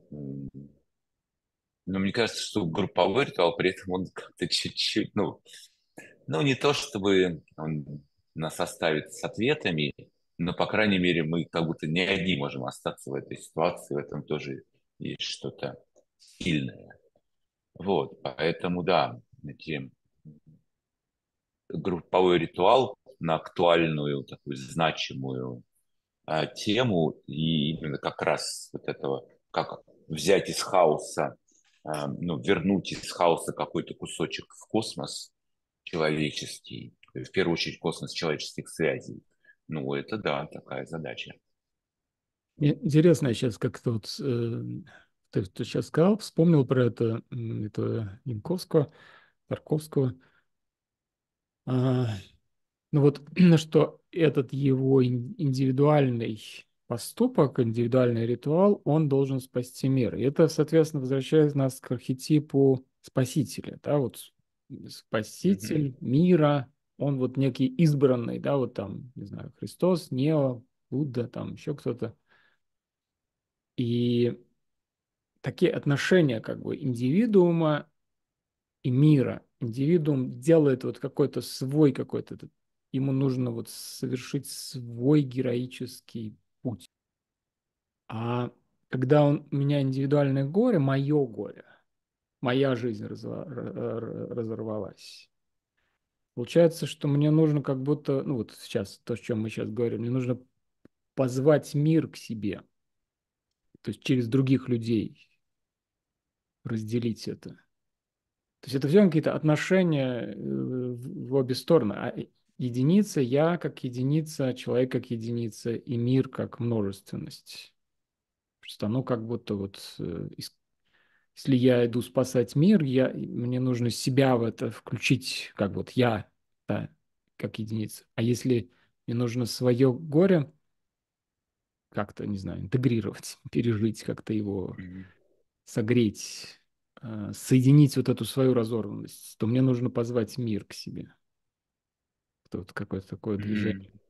но мне кажется, что групповой ритуал при этом он как-то чуть-чуть, ну, не то чтобы он нас оставит с ответами, но, по крайней мере, мы как будто не одни можем остаться в этой ситуации, в этом тоже есть что-то сильное. Вот, поэтому, да, эти групповой ритуал на актуальную, такую значимую тему, и именно как раз вот этого, как взять из хаоса, ну, вернуть из хаоса какой-то кусочек в космос человеческий, в первую очередь космос человеческих связей. Ну, это да, такая задача. Интересно, я сейчас как-то вот ты сейчас сказал, вспомнил про это Янковского, Тарковского. А, ну вот, что этот его индивидуальный поступок, индивидуальный ритуал, он должен спасти мир. И это, соответственно, возвращает нас к архетипу спасителя, да, вот Мгм. спаситель мира, он вот некий избранный, да, вот там, не знаю, Христос, Нео, Будда, там еще кто-то. И такие отношения как бы индивидуума и мира. Индивидуум делает вот какой-то свой какой-то, ему нужно вот совершить свой героический путь. А когда у меня индивидуальное горе, моя жизнь разорвалась. Получается, что мне нужно как будто, ну вот сейчас, то, о чем мы сейчас говорим, мне нужно позвать мир к себе, то есть через других людей разделить это. То есть это все какие-то отношения в обе стороны. А единица, я как единица, человек как единица и мир как множественность. Что оно как будто вот, если я иду спасать мир, мне нужно себя в это включить, как вот я, да, как единица. А если мне нужно свое горе как-то, не знаю, интегрировать, пережить, как-то его Мгм. согреть, соединить вот эту свою разорванность, то мне нужно позвать мир к себе. Тут какое-то такое Мгм. движение.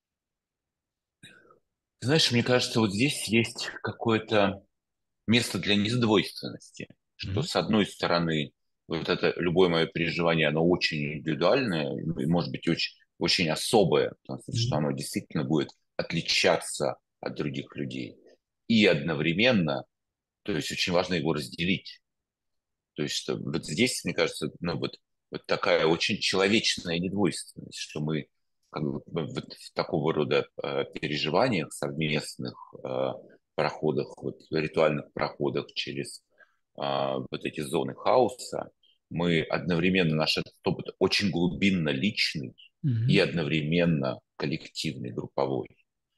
Знаешь, мне кажется, вот здесь есть какое-то место для несдвойственности, что Мгм. с одной стороны вот это любое мое переживание, оно очень индивидуальное, и, может быть, очень, очень особое, потому что Мгм. оно действительно будет отличаться от других людей. И одновременно, то есть очень важно его разделить. То есть что вот здесь, мне кажется, ну вот такая очень человечная недвойственность, что мы как бы вот в такого рода переживаниях совместных, проходах, вот ритуальных проходах через вот эти зоны хаоса, мы одновременно, наш этот опыт очень глубинно личный и Мгм. одновременно коллективный, групповой.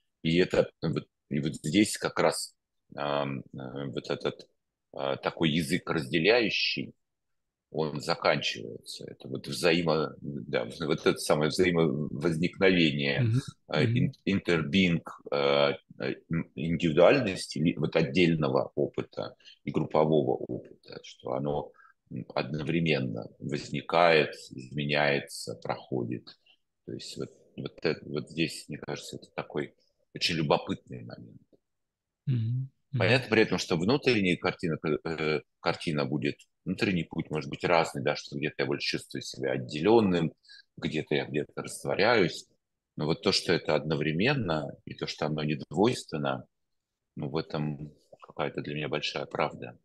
И вот здесь как раз вот этот такой язык разделяющий, он заканчивается. Это вот да, вот это самое взаимовозникновение, Мгм. Мгм. интербинг индивидуальности, вот отдельного опыта и группового опыта, что оно одновременно возникает, изменяется, проходит. То есть вот здесь, мне кажется, это такой очень любопытный момент. Мгм. Мгм. Понятно при этом, что внутренняя картина будет, внутренний путь может быть разный, да, что где-то я больше чувствую себя отделенным, где-то я где-то растворяюсь. Но вот то, что это одновременно, и то, что оно не двойственно, ну, в этом какая-то для меня большая правда.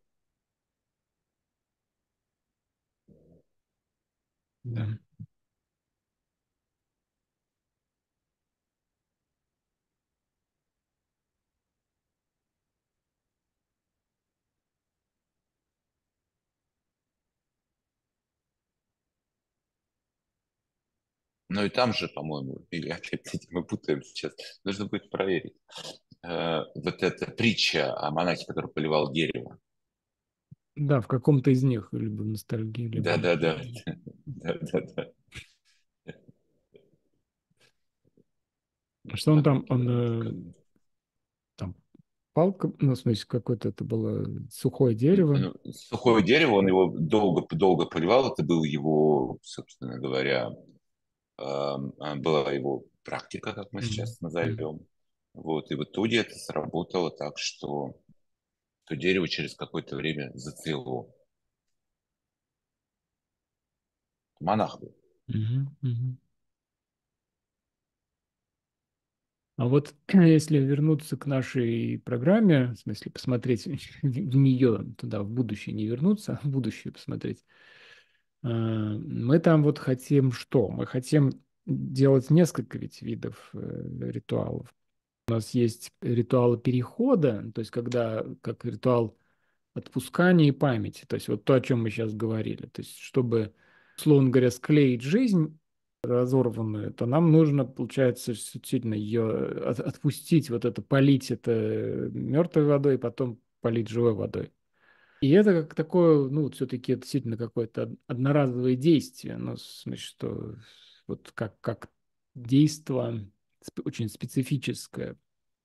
Да. Но и там же, по-моему, или опять мы путаем сейчас, нужно будет проверить. Вот эта притча о монахе, который поливал дерево. Да, в каком-то из них, либо в ностальгии, либо... Да-да-да. Да-да-да. А что он там? Он Как- там палка, ну, в смысле, какое-то это было сухое дерево. ну, сухое дерево, он его долго-долго поливал. Это был его, собственно говоря, была его практика, как мы Мгм. сейчас Мгм. назовем. Вот. И в итоге это сработало так, что то дерево через какое-то время зацвело. Монах был. Мгм. Мгм. А вот если вернуться к нашей программе, в смысле посмотреть в нее, туда, в будущее не вернуться, а в будущее посмотреть, мы там вот хотим что? Мы хотим делать несколько ведь видов ритуалов. У нас есть ритуалы перехода, то есть когда как ритуал отпускания и памяти, то есть вот то, о чем мы сейчас говорили. То есть чтобы, условно говоря, склеить жизнь разорванную, то нам нужно, получается, действительно ее отпустить, вот это полить это мертвой водой, и потом полить живой водой. И это как такое, ну, все-таки это действительно какое-то одноразовое действие, ну, в смысле, что вот как действо очень специфическое.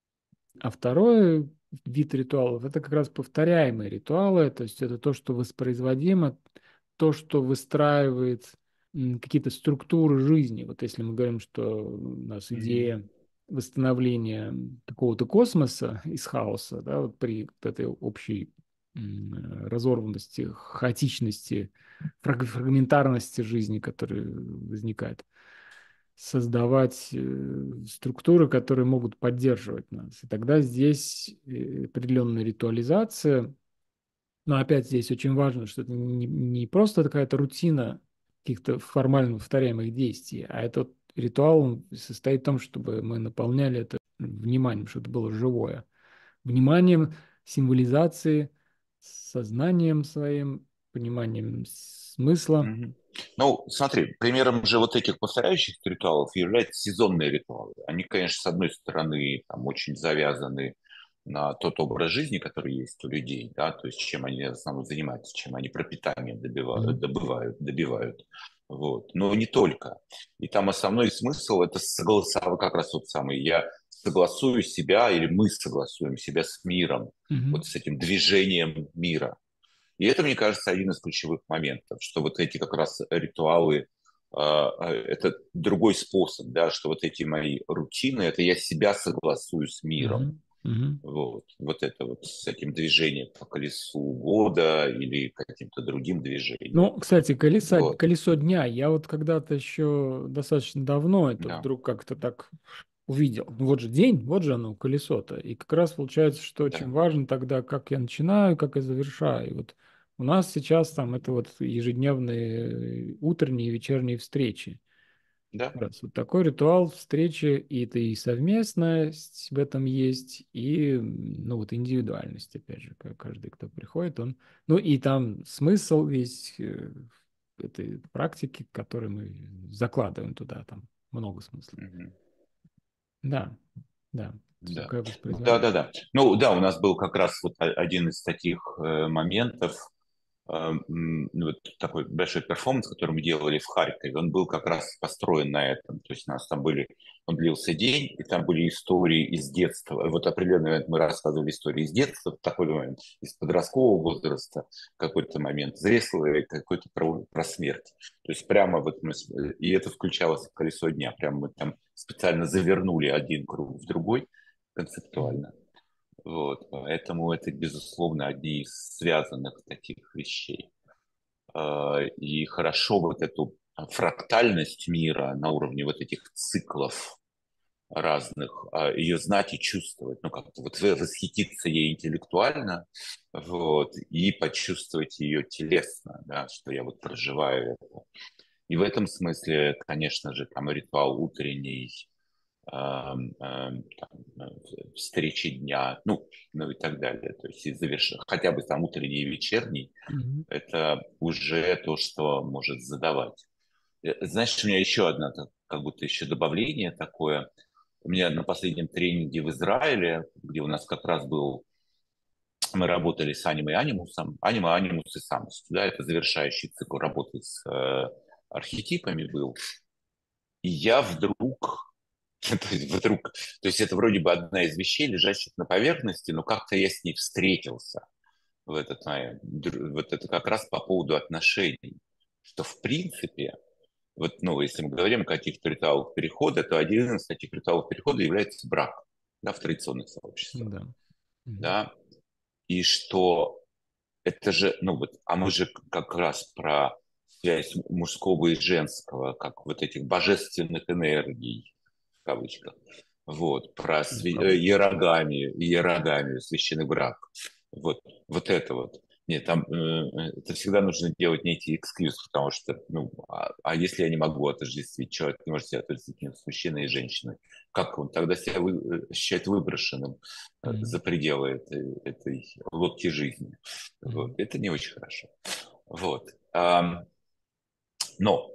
А второй вид ритуалов — это как раз повторяемые ритуалы, то есть это то, что воспроизводимо, то, что выстраивает какие-то структуры жизни. Вот если мы говорим, что у нас Мгм. идея восстановления какого-то космоса из хаоса, да, вот при вот этой общей разорванности, хаотичности, фрагментарности жизни, которая возникает, создавать структуры, которые могут поддерживать нас. И тогда здесь определенная ритуализация. Но опять здесь очень важно, что это не просто какая-то рутина каких-то формально повторяемых действий, а этот ритуал он состоит в том, чтобы мы наполняли это вниманием, чтобы это было живое. Вниманием, символизацией, сознанием своим, пониманием смысла. Мгм. Ну, смотри, примером же вот этих повторяющихся ритуалов являются сезонные ритуалы. Они, конечно, с одной стороны, там, очень завязаны на тот образ жизни, который есть у людей, да, то есть чем они в основном занимаются, чем они пропитание Мгм. добивают. Вот. Но не только. И там основной смысл — это согласовать, как раз вот самый, я согласую себя, или мы согласуем себя с миром, Мгм. вот с этим движением мира. И это, мне кажется, один из ключевых моментов, что вот эти как раз ритуалы, это другой способ, да, что вот эти мои рутины, это я себя согласую с миром. Мгм. Мгм. Вот это вот с этим движением по колесу года или каким-то другим движением. Ну, кстати, Вот, колесо дня. Я вот когда-то еще достаточно давно это да, вдруг как-то так увидел. Ну, вот же день, вот же оно, колесо-то. И как раз получается, что очень да, важно тогда, как я начинаю, как я завершаю. И вот у нас сейчас там это вот ежедневные утренние и вечерние встречи. да. Как раз вот такой ритуал встречи, и это и совместность в этом есть, и, ну, вот индивидуальность, опять же, каждый, кто приходит, он, ну, и там смысл весь этой практики, который мы закладываем туда, там много смысла. Мгм. Да, да, Да, всякое да, воспроизводить. да, да. Ну, да, у нас был как раз вот один из таких моментов, ну, вот такой большой перформанс, который мы делали в Харькове, он был как раз построен на этом. То есть у нас там были, он длился день, и там были истории из детства. Вот определенный момент мы рассказывали истории из детства, в такой момент из подросткового возраста, какой-то момент взрослый, какой-то про смерть. То есть прямо вот мы, и это включалось в колесо дня. Прямо мы там специально завернули один круг в другой Мгм. концептуально. Вот, поэтому это, безусловно, одни из связанных таких вещей. И хорошо вот эту фрактальность мира на уровне вот этих циклов разных, ее знать и чувствовать, ну, как-то вот восхититься ей интеллектуально, вот, и почувствовать ее телесно, да, что я вот проживаю это. И в этом смысле, конечно же, там ритуал утренний, там, встречи дня, ну и так далее. То есть хотя бы там утренний и вечерний, Мгм. это уже то, что может задавать. Знаешь, у меня еще одно, как будто еще добавление такое. У меня на последнем тренинге в Израиле, где у нас как раз был, мы работали с аниме и анимусом, аниме, анимус и самос. Да, это завершающий цикл работы с архетипами был. И я вдруг, то есть это вроде бы одна из вещей, лежащих на поверхности, но как-то я с ней встретился в этот момент. Вот это как раз по поводу отношений, что в принципе, вот, ну, если мы говорим о каких-то ритуалах перехода, то один из таких ритуалов перехода является брак, да, в традиционных сообществах, Да. Мгм. да, и что это же, ну вот, а мы же как раз про связь мужского и женского, как вот этих божественных энергий, в кавычках, вот, про Ну, в кавычках. иерогамию, священный брак, вот, вот это вот. Нет, там это всегда нужно делать некий эксклюз, потому что, ну, а если я не могу отождествить, человек не может себя отождествить с мужчиной и женщиной, как он тогда себя ощущает выброшенным за Мгм. пределы этой лодки жизни? Вот. Мгм. Это не очень хорошо. Вот. Но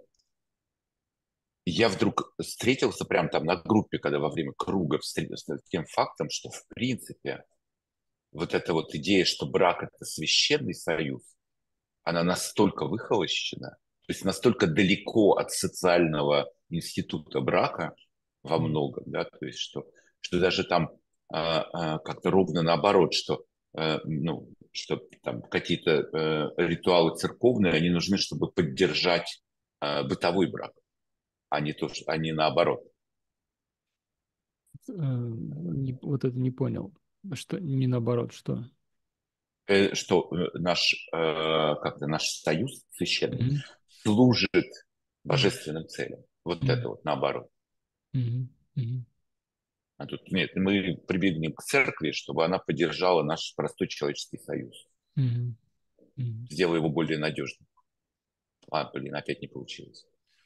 я вдруг встретился прямо там на группе, когда во время круга встретился с тем фактом, что в принципе вот эта вот идея, что брак – это священный союз, она настолько выхолощена, то есть настолько далеко от социального института брака во Мгм. многом, да, то есть что даже там как-то ровно наоборот, что, ну, что там какие-то ритуалы церковные, они нужны, чтобы поддержать бытовой брак, а не наоборот. Вот это не понял. Что не наоборот, что? Что как-то наш союз священный Мгм. служит Мгм. божественным целям. Вот это Мгм. вот наоборот. Мгм. Мгм. А тут нет, мы прибегнем к церкви, чтобы она поддержала наш простой человеческий союз, Мгм. Мгм. сделала его более надежным. Блин, опять не получилось.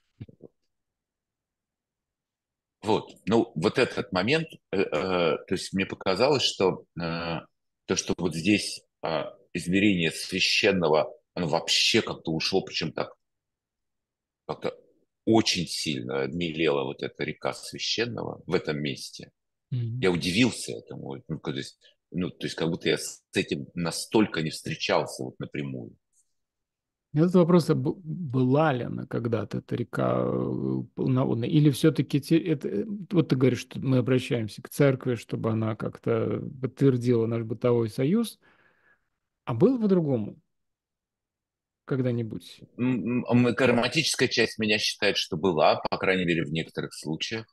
Вот, ну вот этот момент, то есть мне показалось, что то, что вот здесь измерение священного, оно вообще как-то ушло, причем так как-то очень сильно обмелела вот эта река священного в этом месте. Мгм. Я удивился этому. То есть как будто я с этим настолько не встречался вот напрямую. Этот вопрос, была ли она когда-то, эта река полноводная, или все-таки вот ты говоришь, что мы обращаемся к церкви, чтобы она как-то подтвердила наш бытовой союз, а было по-другому когда-нибудь? Карматическая часть меня считает, что была, по крайней мере, в некоторых случаях.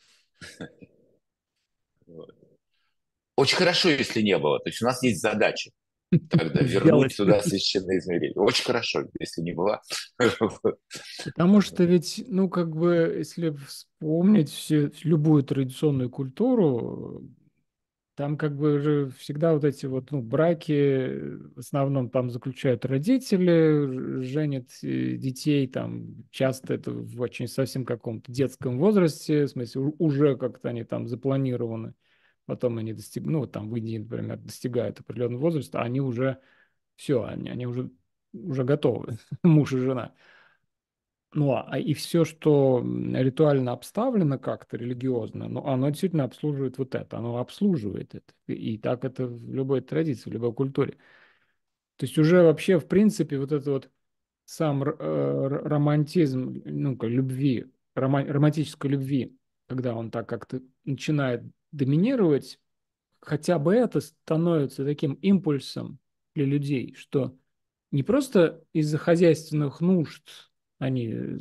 Вот. Очень хорошо, если не было. То есть у нас есть задача тогда вернуть Сделать. туда священное измерение. Очень хорошо, если не было. Потому что ведь, ну, как бы, если вспомнить любую традиционную культуру, там как бы же всегда вот эти вот, ну, браки в основном там заключают родители, женят детей, там часто это в очень совсем каком-то детском возрасте, в смысле уже как-то они там запланированы, потом они достигают, ну, вот там в Индии, например, достигают определенного возраста, они уже все, они уже готовы, муж и жена. Ну, и все, что ритуально обставлено как-то религиозно, ну, оно действительно обслуживает вот это, оно обслуживает это. И так это в любой традиции, в любой культуре. То есть уже вообще, в принципе, вот это вот сам романтизм, ну, как любви, романтической любви, когда он так как-то начинает доминировать, хотя бы это становится таким импульсом для людей, что не просто из-за хозяйственных нужд они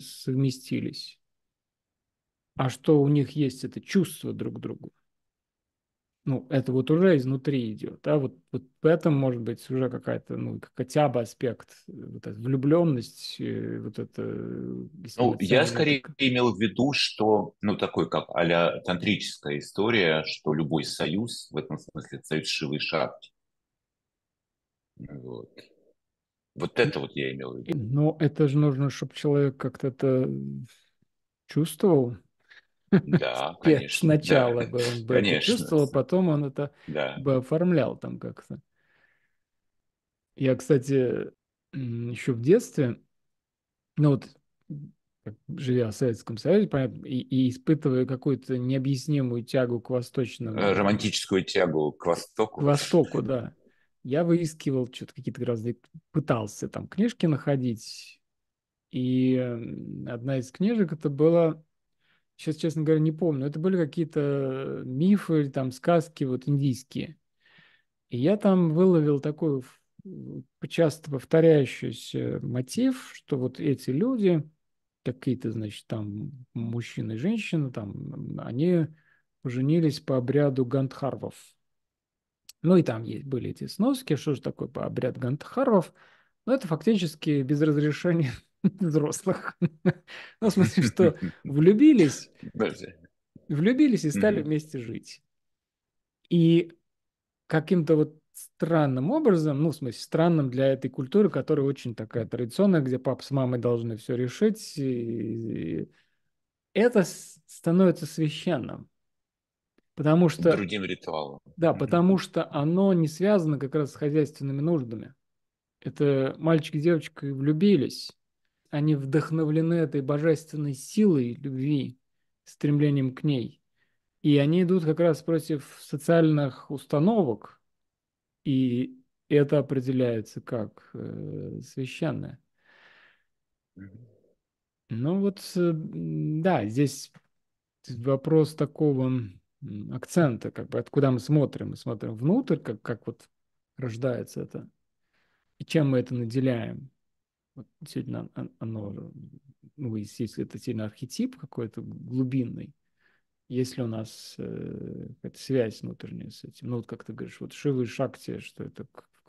совместились, а что у них есть это чувство друг к другу. Ну, это вот уже изнутри идет, да, вот в этом может быть уже какая-то, ну, хотя бы аспект, вот эта влюбленность, вот это, если Ну, мы я ценим это. скорее имел в виду, что, ну, такой, как а-ля тантрическая история, что любой союз, в этом смысле, союз Шивы и Шакти. Вот. Вот это вот я имел в виду. Но это же нужно, чтобы человек как-то это чувствовал. Да, конечно, да, Сначала бы он бы это конечно, чувствовал, потом он это да. бы оформлял там как-то. Я, кстати, еще в детстве, ну вот, живя в Советском Союзе, понятно, и испытывая какую-то необъяснимую тягу к восточным, Романтическую тягу к к Востоку. Востоку, да, я выискивал что-то какие-то разные, пытался там книжки находить, и одна из книжек это была, сейчас, честно говоря, не помню, это были какие-то мифы, там, сказки вот индийские. И я там выловил такой часто повторяющийся мотив, что вот эти люди, какие-то, значит, там мужчина и женщина, там, они поженились по обряду Гандхарвов. Ну и там есть, были эти сноски, что же такое по обряд Гандхарвов. Ну, это фактически без разрешения взрослых. Ну, в смысле, что влюбились, влюбились и стали Мгм. вместе жить. И каким-то вот странным образом, ну, в смысле, странным для этой культуры, которая очень такая традиционная, где папа с мамой должны все решить, и это становится священным. Потому что, Другим ритуалом. да, Мгм. потому что оно не связано как раз с хозяйственными нуждами. Это мальчик и девочка влюбились, они вдохновлены этой божественной силой любви, стремлением к ней. И они идут как раз против социальных установок, и это определяется как священное. Мгм. Ну вот, да, здесь вопрос такого акцента, как бы откуда мы смотрим. Мы смотрим внутрь, как вот рождается это, и чем мы это наделяем. Вот действительно, оно, ну, если это сильно архетип какой-то глубинный, если у нас какая-то связь внутренняя с этим, ну вот как ты говоришь, вот Шива и Шакти, что это в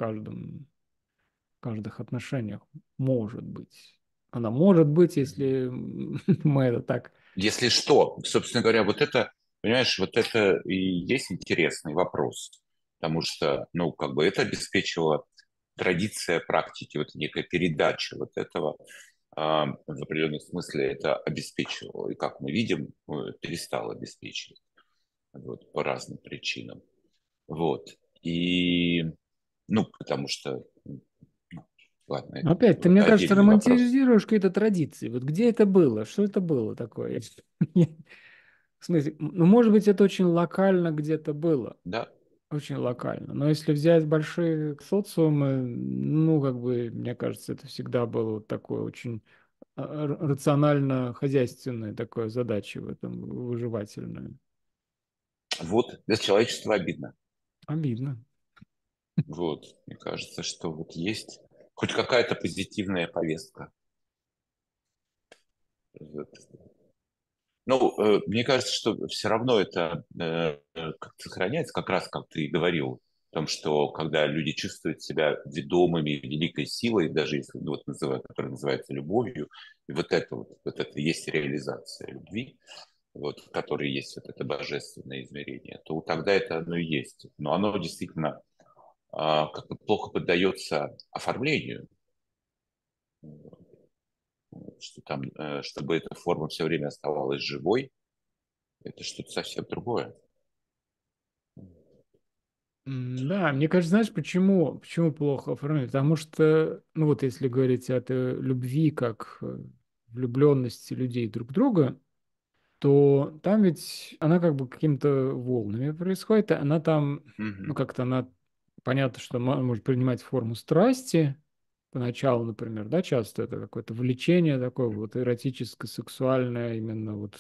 каждых отношениях может быть. Она может быть, Мгм. если мы это так. Если что, собственно говоря, вот это, понимаешь, вот это и есть интересный вопрос, потому что, ну, как бы это обеспечивало традиция практики, вот некая передача вот этого, в определенном смысле это обеспечивало, и как мы видим, перестало обеспечивать, вот, по разным причинам. Вот. И, ну, потому что, ну, ладно, Но это опять, ты, мне кажется, отдельный вопрос. романтизируешь какие-то традиции. Вот где это было? Что это было такое? В смысле, ну, может быть, это очень локально где-то было. Да, Очень локально. Но если взять большие социумы, ну, как бы, мне кажется, это всегда было вот такое очень рационально-хозяйственная такая задача в этом, выживательная. вот, для человечества обидно. Обидно. Вот, мне кажется, что вот есть хоть какая-то позитивная повестка. Вот. Ну, мне кажется, что все равно это как сохраняется, как раз как ты и говорил, о том, что когда люди чувствуют себя ведомыми великой силой, даже если, ну, вот называют, которая называется любовью, и вот это и есть реализация любви, вот, в которой есть вот это божественное измерение, то тогда это оно и есть. Но оно действительно как-то плохо поддается оформлению, что там, чтобы эта форма все время оставалась живой, это что-то совсем другое. Да, мне кажется, знаешь, почему плохо оформлено? Потому что, ну вот если говорить о этой любви как влюбленности людей друг в друга, то там ведь она как бы какими-то волнами происходит, и она там, ну Мгм. как-то она, понятно, что может принимать форму страсти, поначалу, например, да, часто это какое-то влечение такое вот эротическое, сексуальное, именно вот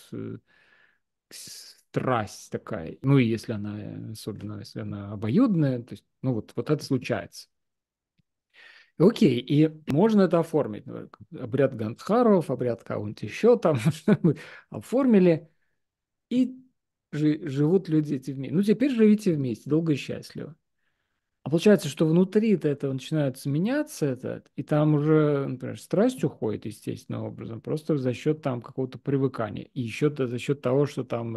страсть такая. Ну и если она, особенно если она обоюдная, то есть, ну вот это случается. Окей, и можно это оформить. Ну, обряд Гандхаров, обряд кого-нибудь еще там оформили. И живут люди эти вместе. Ну, теперь живите вместе, долго и счастливо. А получается, что внутри-то это начинает меняться, и там уже, например, страсть уходит естественным образом, просто за счет там какого-то привыкания. И еще за счет того, что там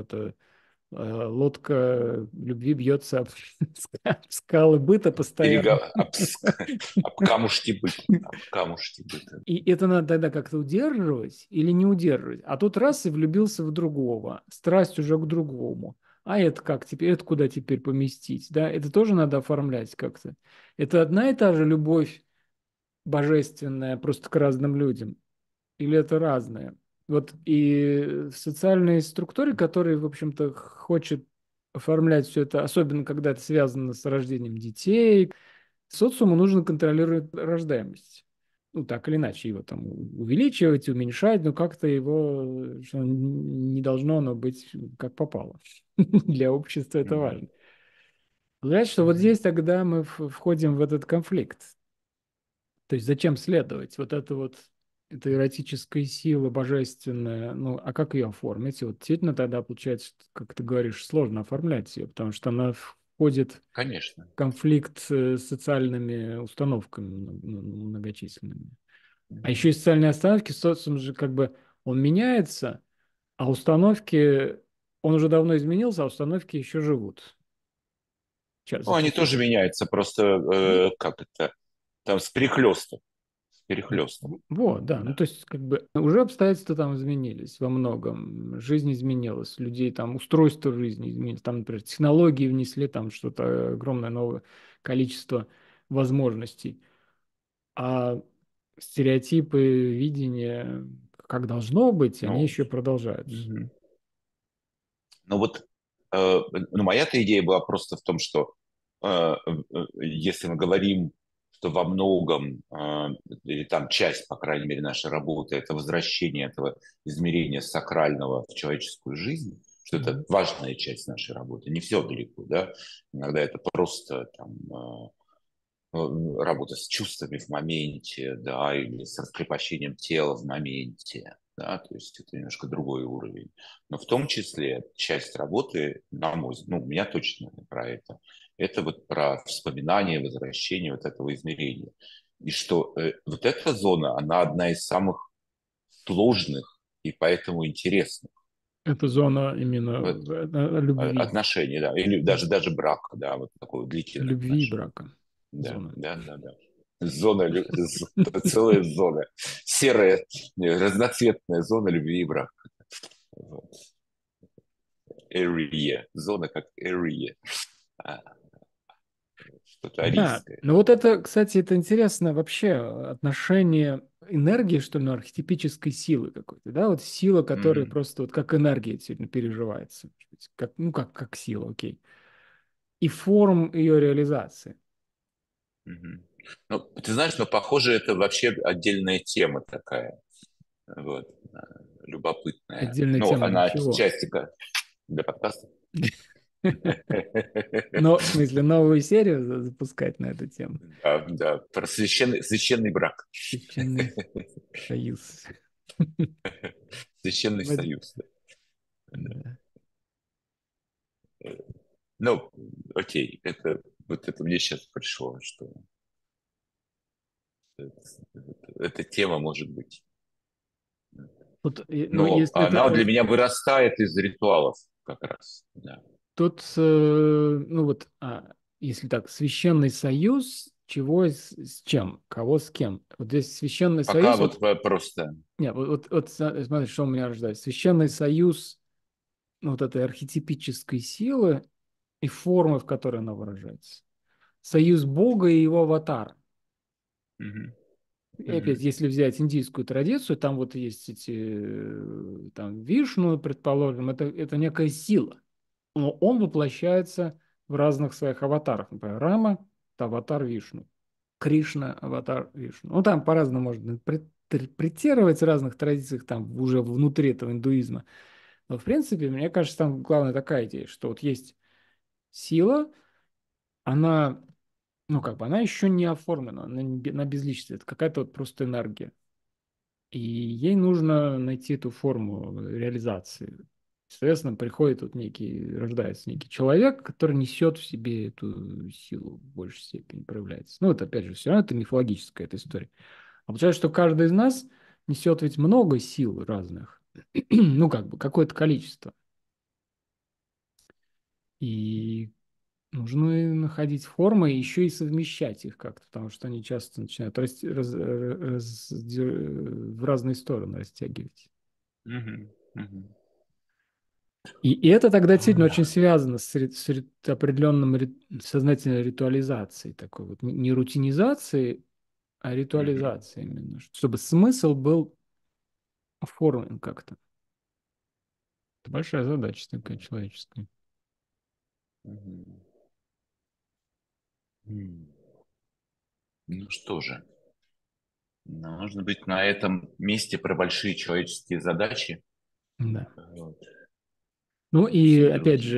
лодка любви бьется об скалы быта Берега постоянно. об камушки быта. Об камушки быта. И это надо тогда как-то удерживать или не удерживать. А тут раз и влюбился в другого, страсть уже к другому. А это как теперь, это куда теперь поместить? Да, это тоже надо оформлять как-то. Это одна и та же любовь божественная просто к разным людям? Или это разное? Вот и в социальной структуре, которая, в общем-то, хочет оформлять все это, особенно когда это связано с рождением детей, социуму нужно контролировать рождаемость. Ну, так или иначе, его там увеличивать, уменьшать, но как-то его, что не должно оно быть как попало. Для общества это Мгм. важно. Говорят, что вот Мгм. здесь тогда мы входим в этот конфликт. То есть зачем следовать? Вот это вот, эта эротическая сила божественная, ну, а как ее оформить? И вот действительно тогда получается, что, как ты говоришь, сложно оформлять ее, потому что она входит Конечно. конфликт с социальными установками многочисленными. А еще и Мгм. социальные установки, социум же как бы он меняется, а установки, он уже давно изменился, а установки еще живут. Сейчас Ну, они тоже зачастую. меняются, просто как это, там с перехлестом. С перехлестом. Вот, да. Ну, Да. то есть, как бы уже обстоятельства там изменились во многом. Жизнь изменилась, людей там, устройство жизни изменилось. Там, например, технологии внесли там что-то огромное новое количество возможностей. А стереотипы, видения, как должно быть, они Ну, еще продолжаются. мгм. Ну вот, ну, моя-то идея была просто в том, что если мы говорим, что во многом, или там часть, по крайней мере, нашей работы, это возвращение этого измерения сакрального в человеческую жизнь, что это Мгм. важная часть нашей работы, не все далеко, да, иногда это просто там работа с чувствами в моменте, да, или с раскрепощением тела в моменте, да, то есть это немножко другой уровень. Но в том числе часть работы, на мой взгляд, ну, у меня точно про это вот про вспоминание, возвращение вот этого измерения. И что вот эта зона, она одна из самых сложных и поэтому интересных Это зона именно в любви. отношений, да, или даже брака, да, вот такого длительного Любви и отношения. брака. Да, Зона. да, да, да. Целая зона. Серая, разноцветная зона любви и брака. Вот. Area. Зона как area. А, что-то Да, арийское. ну вот это, кстати, это интересно вообще отношение энергии, что ли, ну, архетипической силы какой-то, да, вот сила, которая Мгм, просто вот как энергия действительно переживается, может быть, как, ну, как сила, окей, и форм ее реализации. мгм. Ну, ты знаешь, но похоже, это вообще отдельная тема такая, вот, любопытная. Отдельная Ну, тема для она чего? части для подкаста. Но, в смысле, новую серию запускать на эту тему. Да, да, про священный брак. Священный союз. Священный Вот, союз. Да. Да. да. Ну, окей, это мне сейчас пришло, что эта тема может быть. Вот, ну, Но если она это для меня вырастает из ритуалов как раз. Да. тут, ну вот, если так, священный союз, чего с чем, кого с кем? Вот здесь священный Пока союз, вот вот, просто. не, вот смотри, что у меня рождается. Священный союз, ну, вот этой архетипической силы и формы, в которой она выражается. Союз Бога и его аватар. Мгм, И опять, мгм, если взять индийскую традицию, там вот есть эти, там, Вишну, предположим, это некая сила. Но он воплощается в разных своих аватарах. Например, Рама– это аватар Вишну. Кришна– аватар Вишну. Ну, там по-разному можно интерпретировать в разных традициях, там уже внутри этого индуизма. Но, в принципе, мне кажется, там главная такая идея, что вот есть сила, она, ну, как бы, она еще не оформлена, она безличная, это какая-то вот просто энергия. И ей нужно найти эту форму реализации. Соответственно, приходит вот некий, рождается некий человек, который несет в себе эту силу в большей степени, проявляется. Ну, вот опять же, все равно это мифологическая эта история. А получается, что каждый из нас несет ведь много сил разных. Ну, как бы, какое-то количество. И нужно находить формы и еще и совмещать их как-то, потому что они часто начинают в разные стороны растягивать. Мгм. Мгм. И это тогда действительно очень связано с определенным сознательной ритуализацией такой вот, не рутинизацией, а Мгм. ритуализацией именно, чтобы смысл был оформлен как-то. Это большая задача такая человеческая. Мгм. М. Ну что же, нужно быть на этом месте про большие человеческие задачи. Да. Вот. Ну и Все опять люди. же,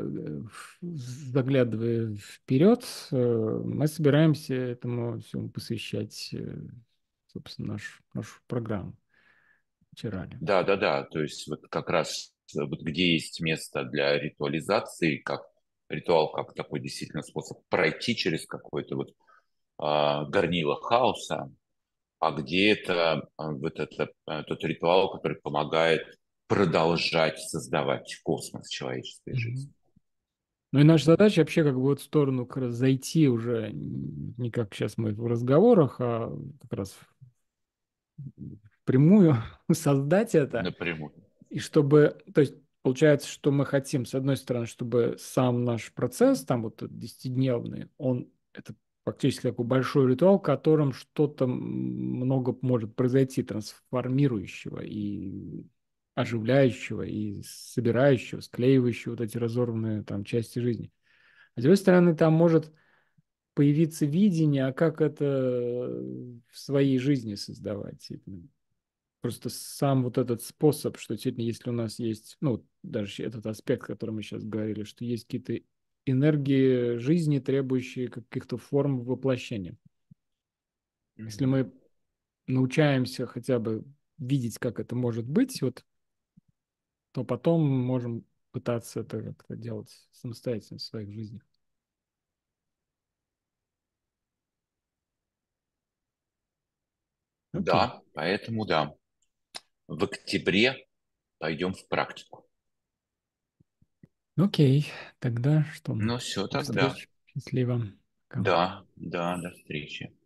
заглядывая вперед, мы собираемся этому всему посвящать, собственно, нашу программу Чирали. Да, да, да. То есть вот как раз вот где есть место для ритуализации, как ритуал, как такой действительно способ пройти через какое-то вот горнило хаоса, а где это вот это тот ритуал, который помогает продолжать создавать космос человеческой Мгм. жизни. Ну и наша Мгм. задача вообще как бы вот в сторону как раз зайти уже не как сейчас мы в разговорах, а как раз впрямую создать это. Напрямую. И чтобы, то есть получается, что мы хотим, с одной стороны, чтобы сам наш процесс, там вот этот 10-дневный, он это фактически такой большой ритуал, в котором что-то много может произойти, трансформирующего и оживляющего, и собирающего, склеивающего вот эти разорванные там части жизни. А с другой стороны, там может появиться видение, а как это в своей жизни создавать. Просто сам вот этот способ, что действительно, если у нас есть, ну, вот даже этот аспект, о котором мы сейчас говорили, что есть какие-то энергии жизни, требующие каких-то форм воплощения. Если Мгм. мы научаемся хотя бы видеть, как это может быть, вот, то потом мы можем пытаться это как-то делать самостоятельно в своих жизнях. Окей. Да, поэтому да. В октябре пойдем в практику. Окей. Тогда что? Ну все До тогда. встречи. Счастливо. Пока. Да, да, до встречи.